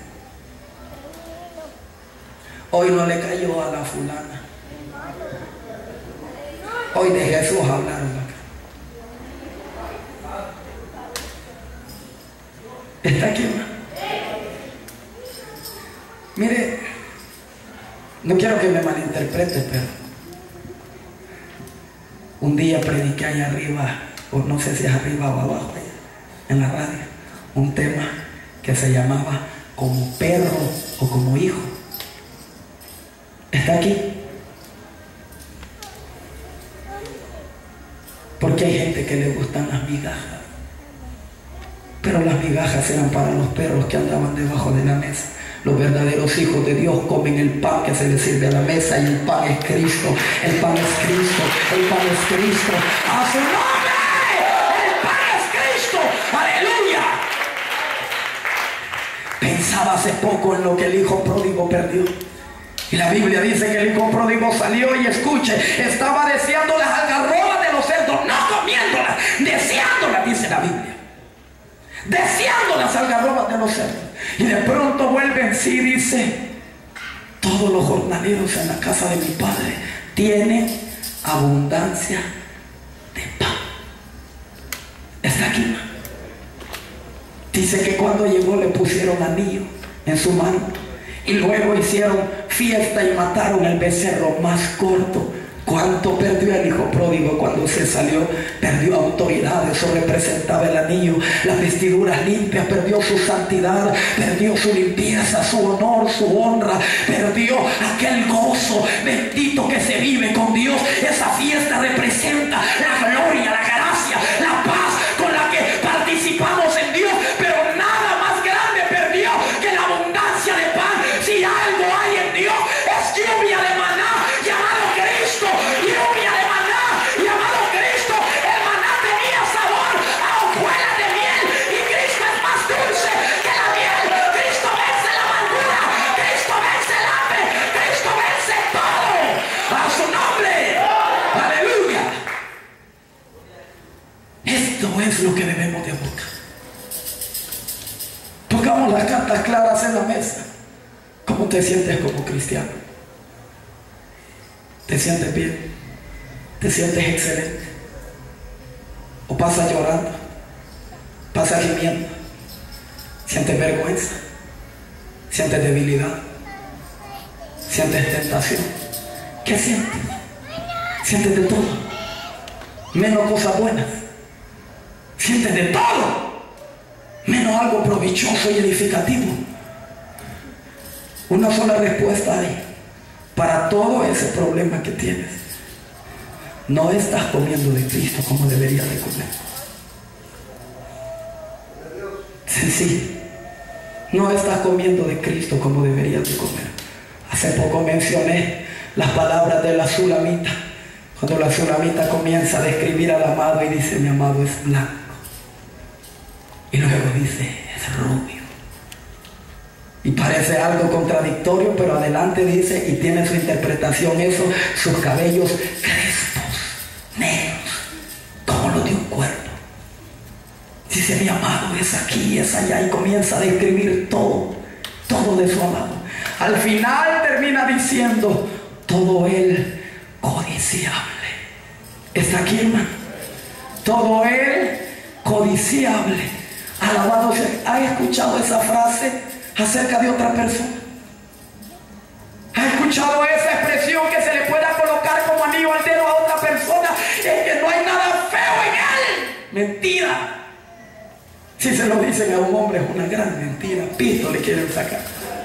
S1: Hoy no le cayó a la fulana. Hoy de Jesús hablaron acá. Está aquí, hermano. Mire, no quiero que me malinterprete, pero un día prediqué allá arriba, o no sé si es arriba o abajo, allá, en la radio, un tema que se llamaba como perro o como hijo. Está aquí. Porque hay gente que le gustan las migajas, pero las migajas eran para los perros que andaban debajo de la mesa. Los verdaderos hijos de Dios comen el pan que se les sirve a la mesa, y el pan es Cristo. El pan es Cristo. El pan es Cristo. ¡A su nombre! El pan es Cristo. ¡Aleluya! Pensaba hace poco en lo que el hijo pródigo perdió. Y la Biblia dice que el hijo pródigo salió y, escuche, estaba deseando las algarrobas de los cerdos, no comiéndolas, deseándolas, dice la Biblia. Deseando las algarrobas de los cerdos. Y de pronto vuelve en sí y dice: todos los jornaleros en la casa de mi padre tienen abundancia de pan. Está aquí. Dice que cuando llegó le pusieron anillo en su mano, y luego hicieron fiesta y mataron el becerro más corto. ¿Cuánto perdió el hijo pródigo cuando se salió? Perdió autoridad, eso representaba el anillo. Las vestiduras limpias, perdió su santidad, perdió su limpieza, su honor, su honra, perdió aquel gozo bendito que se vive con Dios. Esa fiesta representa la gloria, la gracia, la paz con la que participamos en Dios. Pero nada más grande perdió que la abundancia de pan. Si algo hay en Dios, es lluvia de maná llamado Cristo, lluvia de maná llamado Cristo. El maná tenía sabor a hojuelas de miel, y Cristo es más dulce que la miel. Cristo vence la amargura, Cristo vence el hambre, Cristo vence todo. A su nombre, aleluya. Esto es lo que debemos de buscar. Pongamos las cartas claras en la mesa. ¿Cómo te sientes como cristiano? ¿Te sientes bien? ¿Te sientes excelente? ¿O pasas llorando? ¿Pasas gimiendo? ¿Sientes vergüenza? ¿Sientes debilidad? ¿Sientes tentación? ¿Qué sientes? ¿Sientes de todo? Menos cosas buenas. ¿Sientes de todo? Menos algo provechoso y edificativo. Una sola respuesta hay para todo ese problema que tienes: no estás comiendo de Cristo como deberías de comer. Sencillo. No estás comiendo de Cristo como deberías de comer. Hace poco mencioné las palabras de la Sulamita, cuando la Sulamita comienza a describir al amado y dice: mi amado es blanco, y luego dice: es rubio. Y parece algo contradictorio, pero adelante dice, y tiene su interpretación eso: sus cabellos crespos, negros, como los de un cuerno. Dice: mi amado es aquí, es allá, y comienza a describir todo, todo de su amado. Al final termina diciendo: todo él codiciable. ¿Está aquí, hermano? Todo él codiciable. Alabado sea. ¿Ha escuchado esa frase acerca de otra persona? ¿Ha escuchado esa expresión que se le pueda colocar como anillo al dedo a otra persona? Es que no hay nada feo en él. Mentira. Si se lo dicen a un hombre es una gran mentira. Pito le quieren sacar.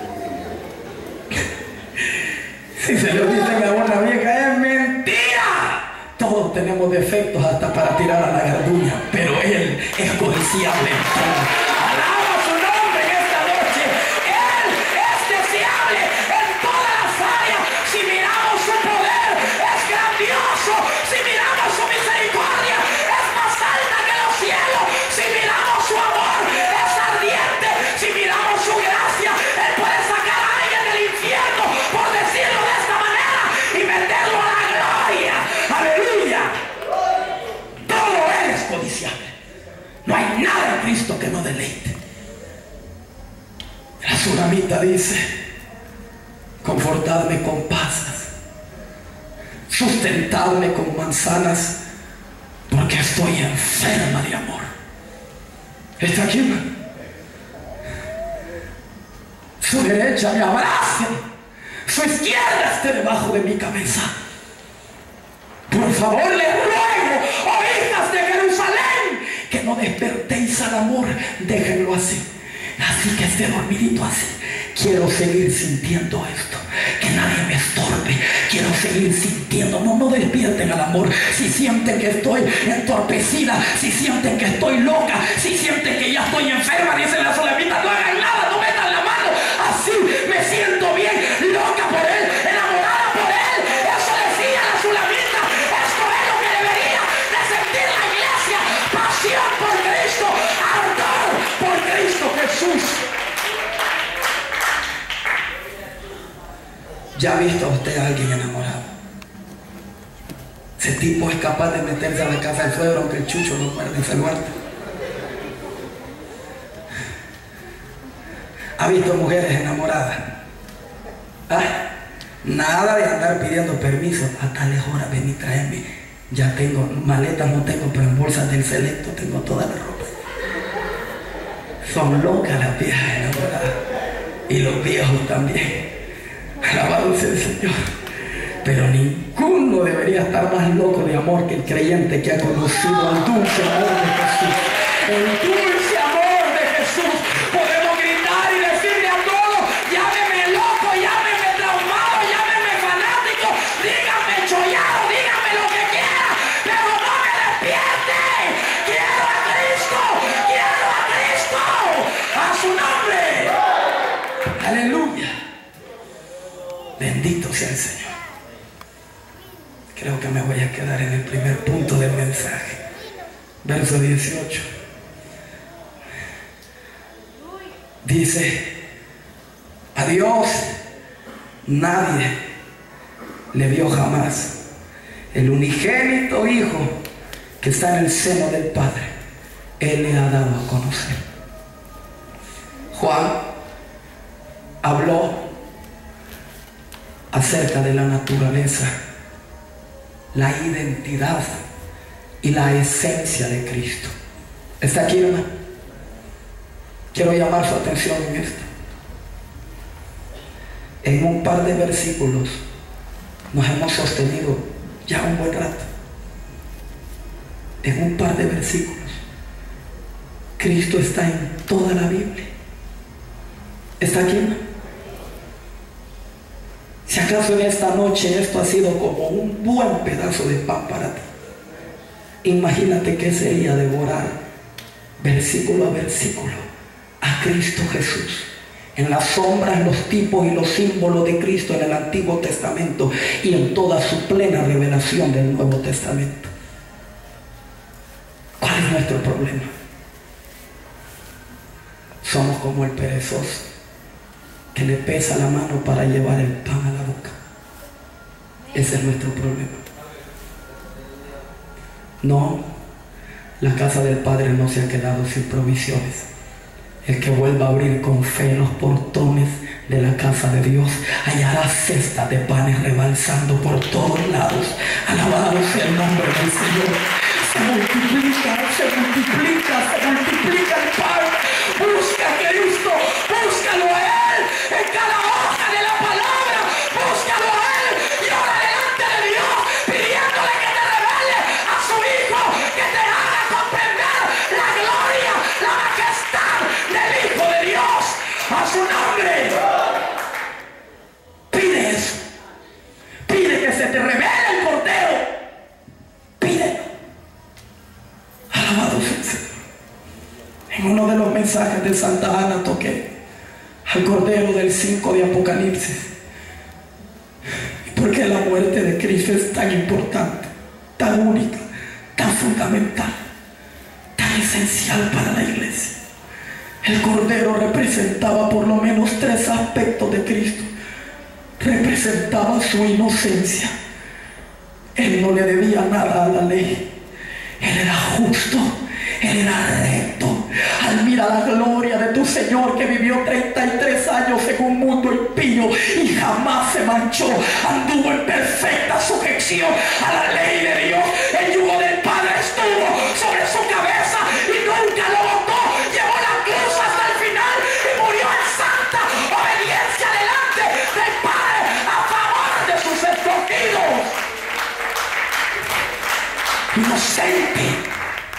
S1: Si se lo dicen a una vieja es mentira. Todos tenemos defectos hasta para tirar a la garduña, pero él es codiciable. Alaba su nombre en esta noche. Él es deseable en todas las áreas. Si miramos su poder, es grandioso. Si miramos su misericordia, es más alta que los cielos. Si miramos su amor, es ardiente. Si miramos su gracia, él puede sacar a alguien del infierno, por decirlo de esta manera, y meterlo a la gloria. Aleluya. Todo él es codiciable. No hay nada en Cristo que no deleite. La Sulamita dice: confortadme con pasas, sustentadme con manzanas, porque estoy enferma de amor. ¿Está aquí, hermano? Su derecha me abrace, su izquierda esté debajo de mi cabeza. Por favor, les ruego, ovejas de Jerusalén, que no despertéis al amor. Déjenlo así, así que esté dormidito así. Quiero seguir sintiendo esto, que nadie me estorbe. Quiero seguir sintiendo. No, no despierten al amor. Si sienten que estoy entorpecida, si sienten que estoy loca, si sienten que ya estoy enferma, dice la Sulamita, no hagan nada, no metan la mano. Así ¿Ya ha visto a usted a alguien enamorado? Ese tipo es capaz de meterse a la casa del suegro aunque el chucho no muerde ese lugar. ¿Ha visto mujeres enamoradas? ¿Ah? Nada de andar pidiendo permiso. A tales horas ven y tráeme. Ya tengo, maletas no tengo, pero en bolsas del Selecto tengo toda la ropa. Son locas las viejas enamoradas. Y los viejos también. Alabado sea el Señor. Pero ninguno debería estar más loco de amor que el creyente que ha conocido el dulce amor de Jesús. El dulce amor de Jesús. Podemos gritar y decirle a todos: llámeme loco, llámeme traumado, llámeme fanático, dígame chollado, dígame lo que quiera, pero no me despierte. Quiero a Cristo, quiero a Cristo, a su nombre. Aleluya. Bendito sea el Señor. Creo que me voy a quedar en el primer punto del mensaje. Verso dieciocho. Dice: a Dios nadie le vio jamás. El unigénito Hijo que está en el seno del Padre, Él le ha dado a conocer. Juan habló acerca de la naturaleza, la identidad y la esencia de Cristo. ¿Está aquí, hermano? Quiero llamar su atención en esto. En un par de versículos nos hemos sostenido ya un buen rato. En un par de versículos Cristo está en toda la Biblia. ¿Está aquí, hermano? Si acaso en esta noche esto ha sido como un buen pedazo de pan para ti, imagínate qué sería devorar versículo a versículo a Cristo Jesús, en las sombras, los tipos y los símbolos de Cristo en el Antiguo Testamento y en toda su plena revelación del Nuevo Testamento. ¿Cuál es nuestro problema? Somos como el perezoso que le pesa la mano para llevar el pan a la boca. Ese es nuestro problema. No, la casa del Padre no se ha quedado sin provisiones. El que vuelva a abrir con fe los portones de la casa de Dios hallará cestas de panes rebalsando por todos lados. Alabado sea el nombre del Señor. Se multiplica, se multiplica, se multiplica el pan. Busca a Cristo, búscalo a Él en cada hoja de la palabra. Búscalo a Él y ora delante de Dios pidiéndole que te revele a su Hijo, que te haga comprender la gloria, la majestad del Hijo de Dios. A su nombre. Pide eso. Pide que se te revele el Cordero. Pídelo. Alabado sea el Señor. En uno de los mensajes de Santa Ana toqué al Cordero del cinco de Apocalipsis. ¿Y por qué la muerte de Cristo es tan importante, tan única, tan fundamental, tan esencial para la iglesia? El Cordero representaba por lo menos tres aspectos de Cristo. Representaba su inocencia. Él no le debía nada a la ley. Él era justo. Él era recto. Al mirar la gloria de tu Señor, que vivió treinta y tres años en un mundo impío y jamás se manchó, anduvo en perfecta sujeción a la ley de Dios. El yugo del Padre estuvo sobre su cabeza y nunca lo botó. Llevó la cruz hasta el final y murió en santa obediencia delante del Padre a favor de sus escogidos. Inocente.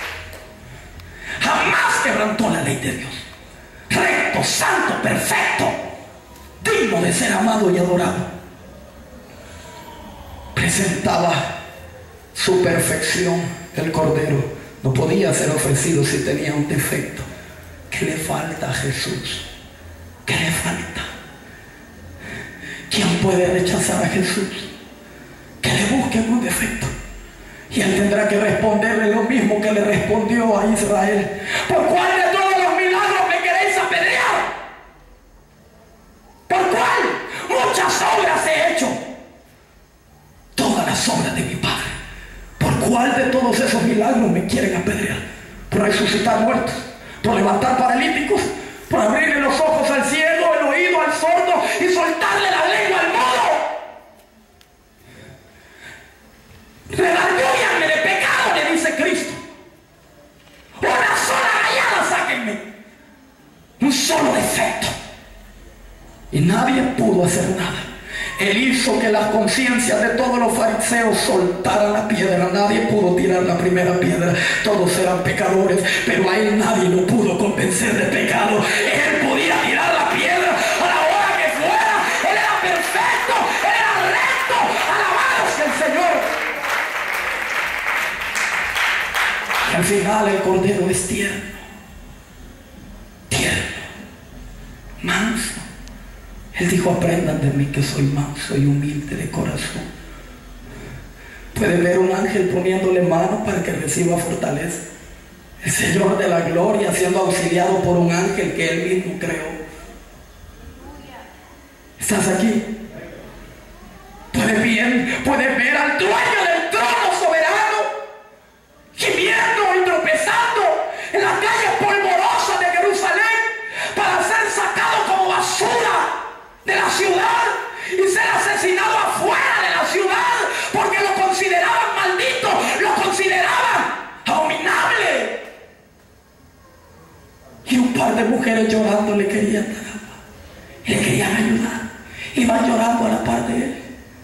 S1: Jamás quebrantó la ley de Dios. Recto, santo, perfecto, digno de ser amado y adorado. Presentaba su perfección. El Cordero no podía ser ofrecido si tenía un defecto. ¿Qué le falta a Jesús? ¿Qué le falta? ¿Quién puede rechazar a Jesús? Que le busquen un defecto. Y Él tendrá que responderle lo mismo que le respondió a Israel. ¿Por cuál de todos los milagros me queréis apedrear? ¿Por cuál? Muchas obras he hecho todos esos milagros me quieren apedrear. Por resucitar muertos, por levantar paralíticos, por abrirle los ojos al ciego, el oído al sordo y soltarle la lengua al mudo. Redargúyanme de pecado, le dice Cristo. Una sola rayada, sáquenme. Un solo defecto. Y nadie pudo hacer nada. Él hizo que las conciencias de todos los fariseos soltaran la piedra. Nadie pudo tirar la primera piedra. Todos eran pecadores, pero a él nadie lo pudo convencer de pecado. Él podía tirar la piedra a la hora que fuera. Él era perfecto, él era recto. Alabado sea el Señor. Y al final el Cordero es tierno, tierno, manso. Él dijo: aprendan de mí que soy manso y humilde de corazón. Puede ver un ángel poniéndole mano para que reciba fortaleza. El Señor de la gloria siendo auxiliado por un ángel que Él mismo creó. ¿Estás aquí? Puedes bien, puedes ver al dueño del trono soberano gimiendo y tropezando en las calles polvorosas de Jerusalén para ser sacado como basura de la ciudad y ser asesinado afuera de la ciudad porque lo consideraban maldito, lo consideraban abominable. Y un par de mujeres llorando le querían dar agua y le querían ayudar. Iban llorando a la par de él.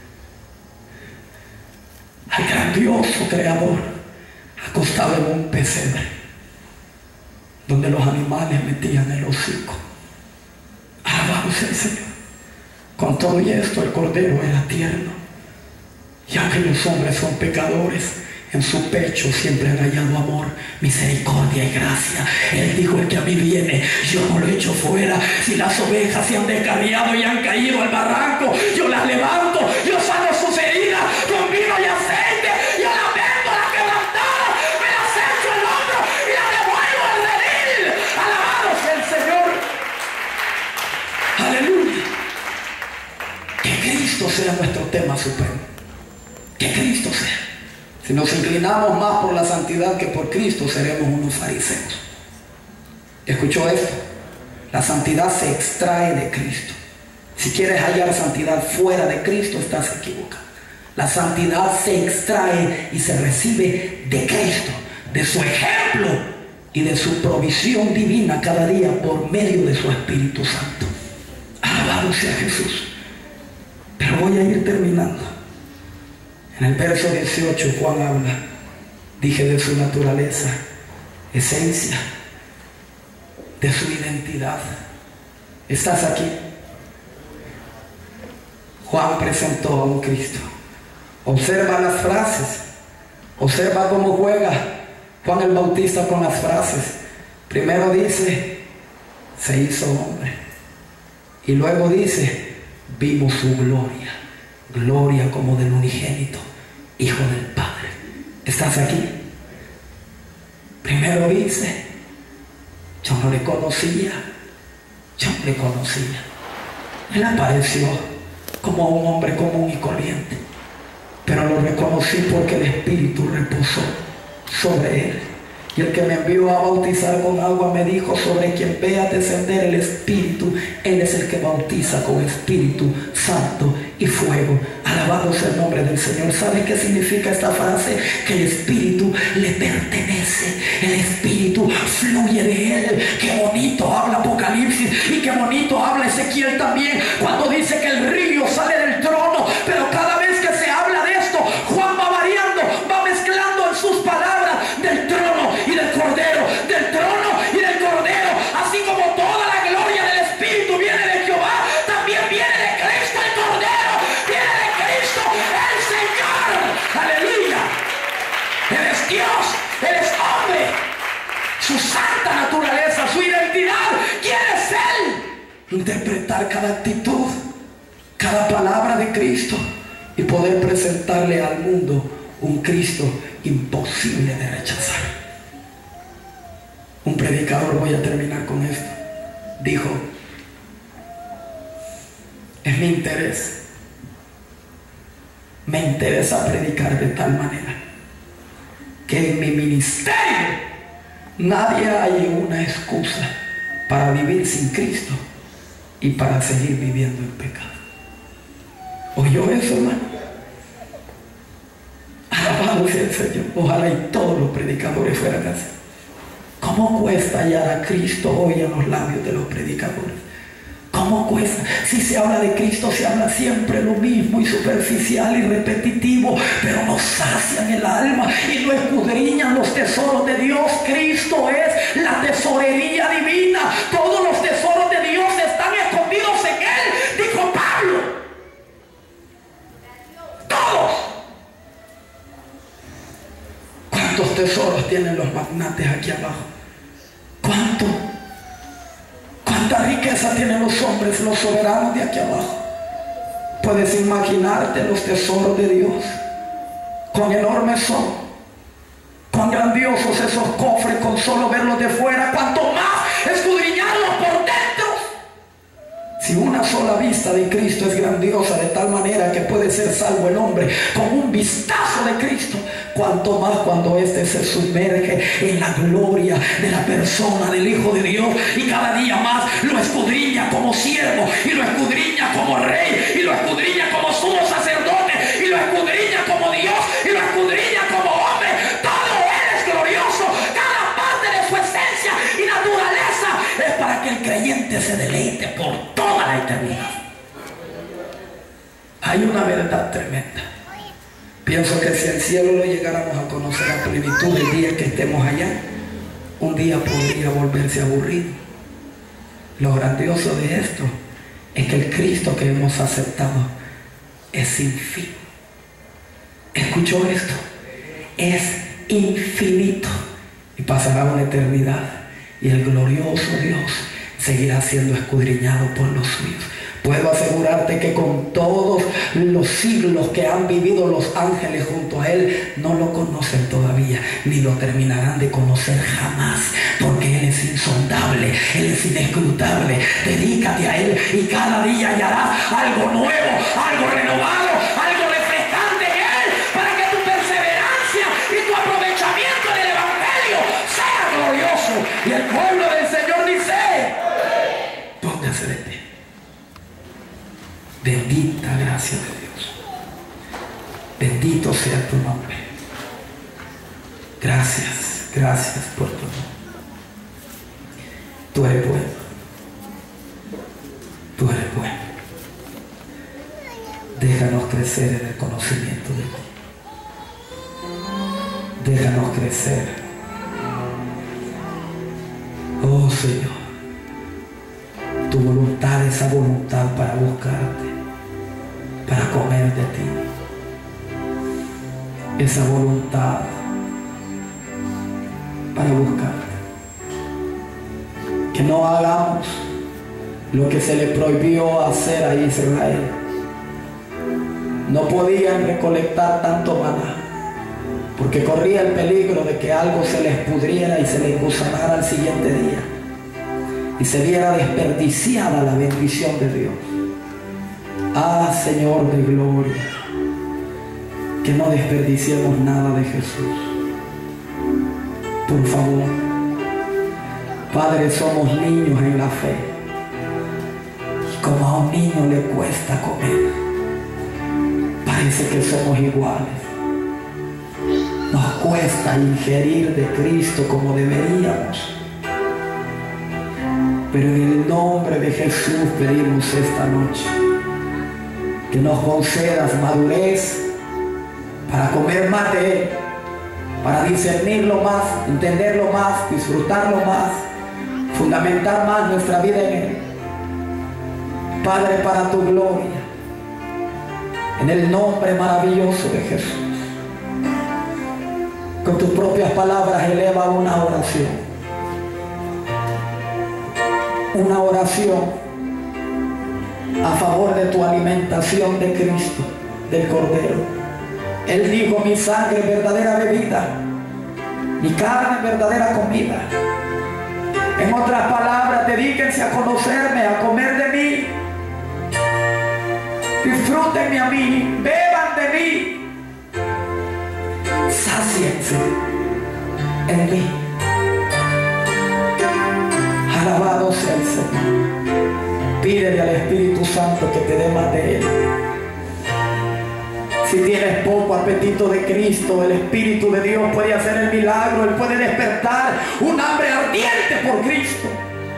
S1: Al grandioso creador acostado en un pesebre donde los animales metían el hocico. Alabado sea el Señor. Con todo y esto el Cordero era tierno, y aunque los hombres son pecadores, en su pecho siempre han hallado amor, misericordia y gracia. Él dijo: el que a mí viene, yo no lo echo fuera. Si las ovejas se han descarriado y han caído al barranco, yo las levanto, yo sano sus heridas con vino y aceite. Yo las vendo a las quebrantadas, me las echo el hombro y las devuelvo al redil. Alabado sea el Señor. Aleluya. Que Cristo sea nuestro tema supremo. Que Cristo sea. Si nos inclinamos más por la santidad que por Cristo, seremos unos fariseos. ¿Escuchó esto? La santidad se extrae de Cristo. Si quieres hallar santidad fuera de Cristo, estás equivocado. La santidad se extrae y se recibe de Cristo, de su ejemplo y de su provisión divina cada día por medio de su Espíritu Santo. Alabado sea Jesús. Pero voy a ir terminando. En el verso dieciocho Juan habla, dije, de su naturaleza, esencia, de su identidad. ¿Estás aquí? Juan presentó a un Cristo. Observa las frases, observa cómo juega Juan el Bautista con las frases. Primero dice: se hizo hombre. Y luego dice: vimos su gloria, gloria como del unigénito, Hijo del Padre. ¿Estás aquí? Primero dice: yo no le conocía, yo no le conocía. Él apareció como un hombre común y corriente, pero lo reconocí porque el Espíritu reposó sobre él. Y el que me envió a bautizar con agua me dijo: sobre quien vea descender el Espíritu, Él es el que bautiza con Espíritu Santo y fuego. Alabado sea el nombre del Señor. ¿Sabe qué significa esta frase? Que el Espíritu le pertenece. El Espíritu fluye de Él. Qué bonito habla Apocalipsis y qué bonito habla Ezequiel también, cuando dice que el río sale del trono. Pero cada vez que se habla de esto, Juan va variando, va mezclando en sus palabras del trono y del Cordero, del trono y del Cordero. Así como toda la gloria del Espíritu viene de Jehová, también viene de Cristo el Cordero, viene de Cristo el Señor. Aleluya. Él es Dios, Él es hombre. Su santa naturaleza, su identidad, ¿quién es Él? Interpretar cada actitud, cada palabra de Cristo y poder presentarle al mundo un Cristo imposible de rechazar. Un predicador, voy a terminar con esto, dijo: es mi interés, me interesa predicar de tal manera que que en mi ministerio nadie haya una excusa para vivir sin Cristo y para seguir viviendo en pecado. ¿Oyó eso, hermano? Alabado sea el Señor. Ojalá y todos los predicadores fueran así. ¿Cómo cuesta hallar a Cristo hoy en los labios de los predicadores? ¿Cómo cuesta? Si se habla de Cristo, se habla siempre lo mismo y superficial y repetitivo, pero no sacian el alma y no escudriñan los tesoros de Dios. Cristo es la tesorería divina. Todos los tesoros de Dios están escondidos en Él, dijo Pablo. Todos. ¿Cuántos tesoros tienen los magnates aquí abajo? ¿Cuánto? ¿Cuánta riqueza tienen los hombres, los soberanos de aquí abajo? Puedes imaginarte los tesoros de Dios. Cuán enormes son, cuán grandiosos esos cofres con solo verlos de fuera, cuanto más escudriñarlos por dentro. Si una sola vista de Cristo es grandiosa de tal manera que puede ser salvo el hombre con un vistazo de Cristo, cuanto más cuando éste se sumerge en la gloria de la persona del Hijo de Dios y cada día más lo escudriña como siervo y lo escudriña como rey y lo escudriña como sumo sacerdote y lo escudriña como Dios y lo escudriña como hombre. Todo Él es glorioso. Cada parte de su esencia y naturaleza es para que el creyente se deleite por toda la eternidad. Hay una verdad tremenda. Pienso que si el cielo lo llegáramos a conocer a plenitud el día que estemos allá, un día podría volverse aburrido. Lo grandioso de esto es que el Cristo que hemos aceptado es sin fin. ¿Escuchó esto? Es infinito y pasará una eternidad y el glorioso Dios seguirá siendo escudriñado por los suyos. Puedo asegurarte que con todos los siglos que han vivido los ángeles junto a Él, no lo conocen todavía, ni lo terminarán de conocer jamás, porque Él es insondable, Él es inescrutable. Dedícate a Él y cada día hallarás algo nuevo, algo renovado, algo refrescante en Él, para que tu perseverancia y tu aprovechamiento del Evangelio sea glorioso. Y el pueblo del Señor dice: póngase de pie. Bendita gracia de Dios. Bendito sea tu nombre. Gracias, gracias por tu nombre. Tú eres bueno. Tú eres bueno. Déjanos crecer en el conocimiento de ti. Déjanos crecer. Oh Señor, tu voluntad, esa voluntad para buscarte, para comer de ti, esa voluntad para buscarte. Que no hagamos lo que se le prohibió hacer a Israel. No podían recolectar tanto maná porque corría el peligro de que algo se les pudriera y se les gusanara al siguiente día y se viera desperdiciada la bendición de Dios. Ah, Señor de gloria, que no desperdiciemos nada de Jesús. Por favor, Padre, somos niños en la fe y como a un niño le cuesta comer, parece que somos iguales. Nos cuesta ingerir de Cristo como deberíamos. Pero en el nombre de Jesús pedimos esta noche que nos concedas madurez para comer más de Él, para discernirlo más, entenderlo más, disfrutarlo más, fundamentar más nuestra vida en Él. Padre, para tu gloria, en el nombre maravilloso de Jesús, con tus propias palabras eleva una oración. Una oración a favor de tu alimentación de Cristo, del Cordero. Él dijo: mi sangre es verdadera bebida, mi carne es verdadera comida. En otras palabras, dedíquense a conocerme, a comer de mí. Disfrútenme a mí, beban de mí. Sáciense en mí. Alabado sea el Señor. Pídele al Espíritu Santo que te dé más de Él. Si tienes poco apetito de Cristo, el Espíritu de Dios puede hacer el milagro. Él puede despertar un hambre ardiente por Cristo.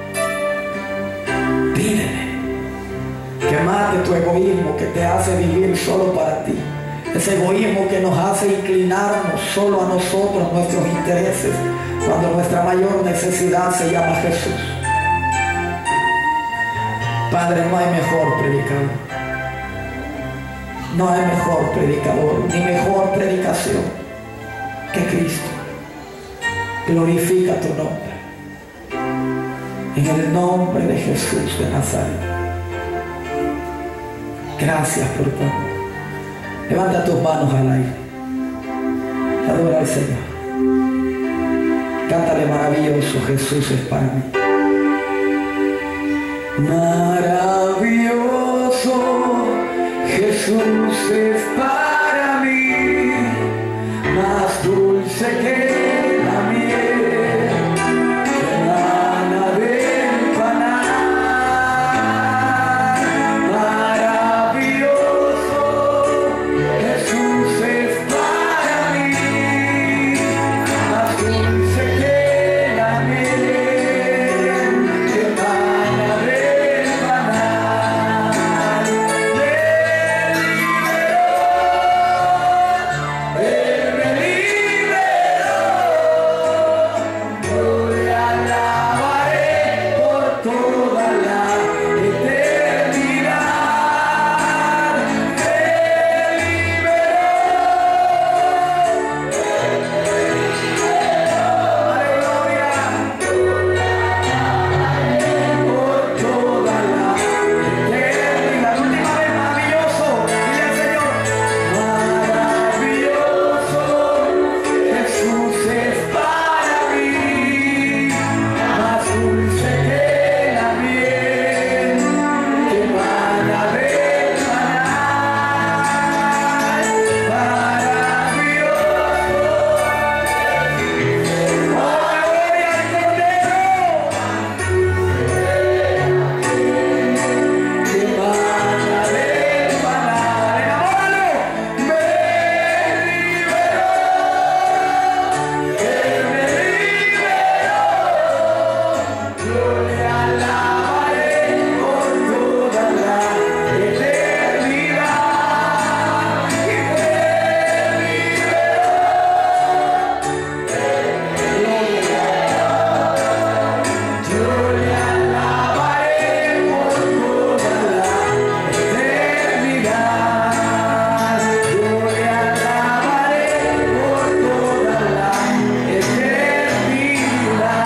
S1: Pídele que mate tu egoísmo que te hace vivir solo para ti. Ese egoísmo que nos hace inclinarnos solo a nosotros, nuestros intereses, cuando nuestra mayor necesidad se llama Jesús. Padre, no hay mejor predicador. No hay mejor predicador, ni mejor predicación que Cristo. Glorifica tu nombre. En el nombre de Jesús de Nazaret. Gracias por todo. Levanta tus manos al aire. Adora al Señor. Cántale maravilloso, Jesús es para mí. Maravilloso, Jesús es para mí, más dulce que la miel, emana del panal. Maravilloso, Jesús es para mí, más dulce que la miel, emana del panal. Él me liberó, yo le alabaré por toda la eternidad. Me liberó, aleluya, por toda la eternidad. Última vez, maravilloso, dile al Señor, maravilloso, Jesús es para mí, más dulce que la miel, que emana del panal. Maravilloso, oh, gloria al Cordero, que emana del panal. Enamóralo, me liberó, Él me liberó, yo le alabaré por toda la eternidad. Y me liberó, yo le alabaré por toda la eternidad. Yo le alabaré por toda la eternidad.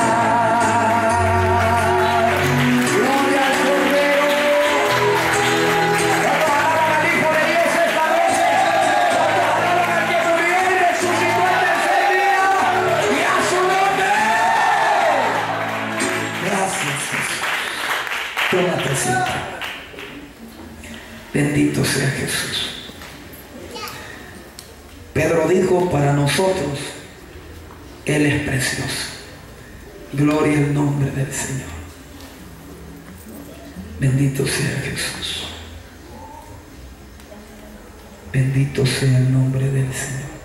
S1: Gloria al Cordero. Cuando alaban al Hijo de Dios esta noche, cuando alaban al que murió y resucitó el tercer día, y a su nombre. Gracias, Jesús. Tómate asiento. Bendito sea Jesús. Pedro dijo, para nosotros Él es precioso. Gloria al nombre del Señor. Bendito sea Jesús. Bendito sea el nombre del Señor.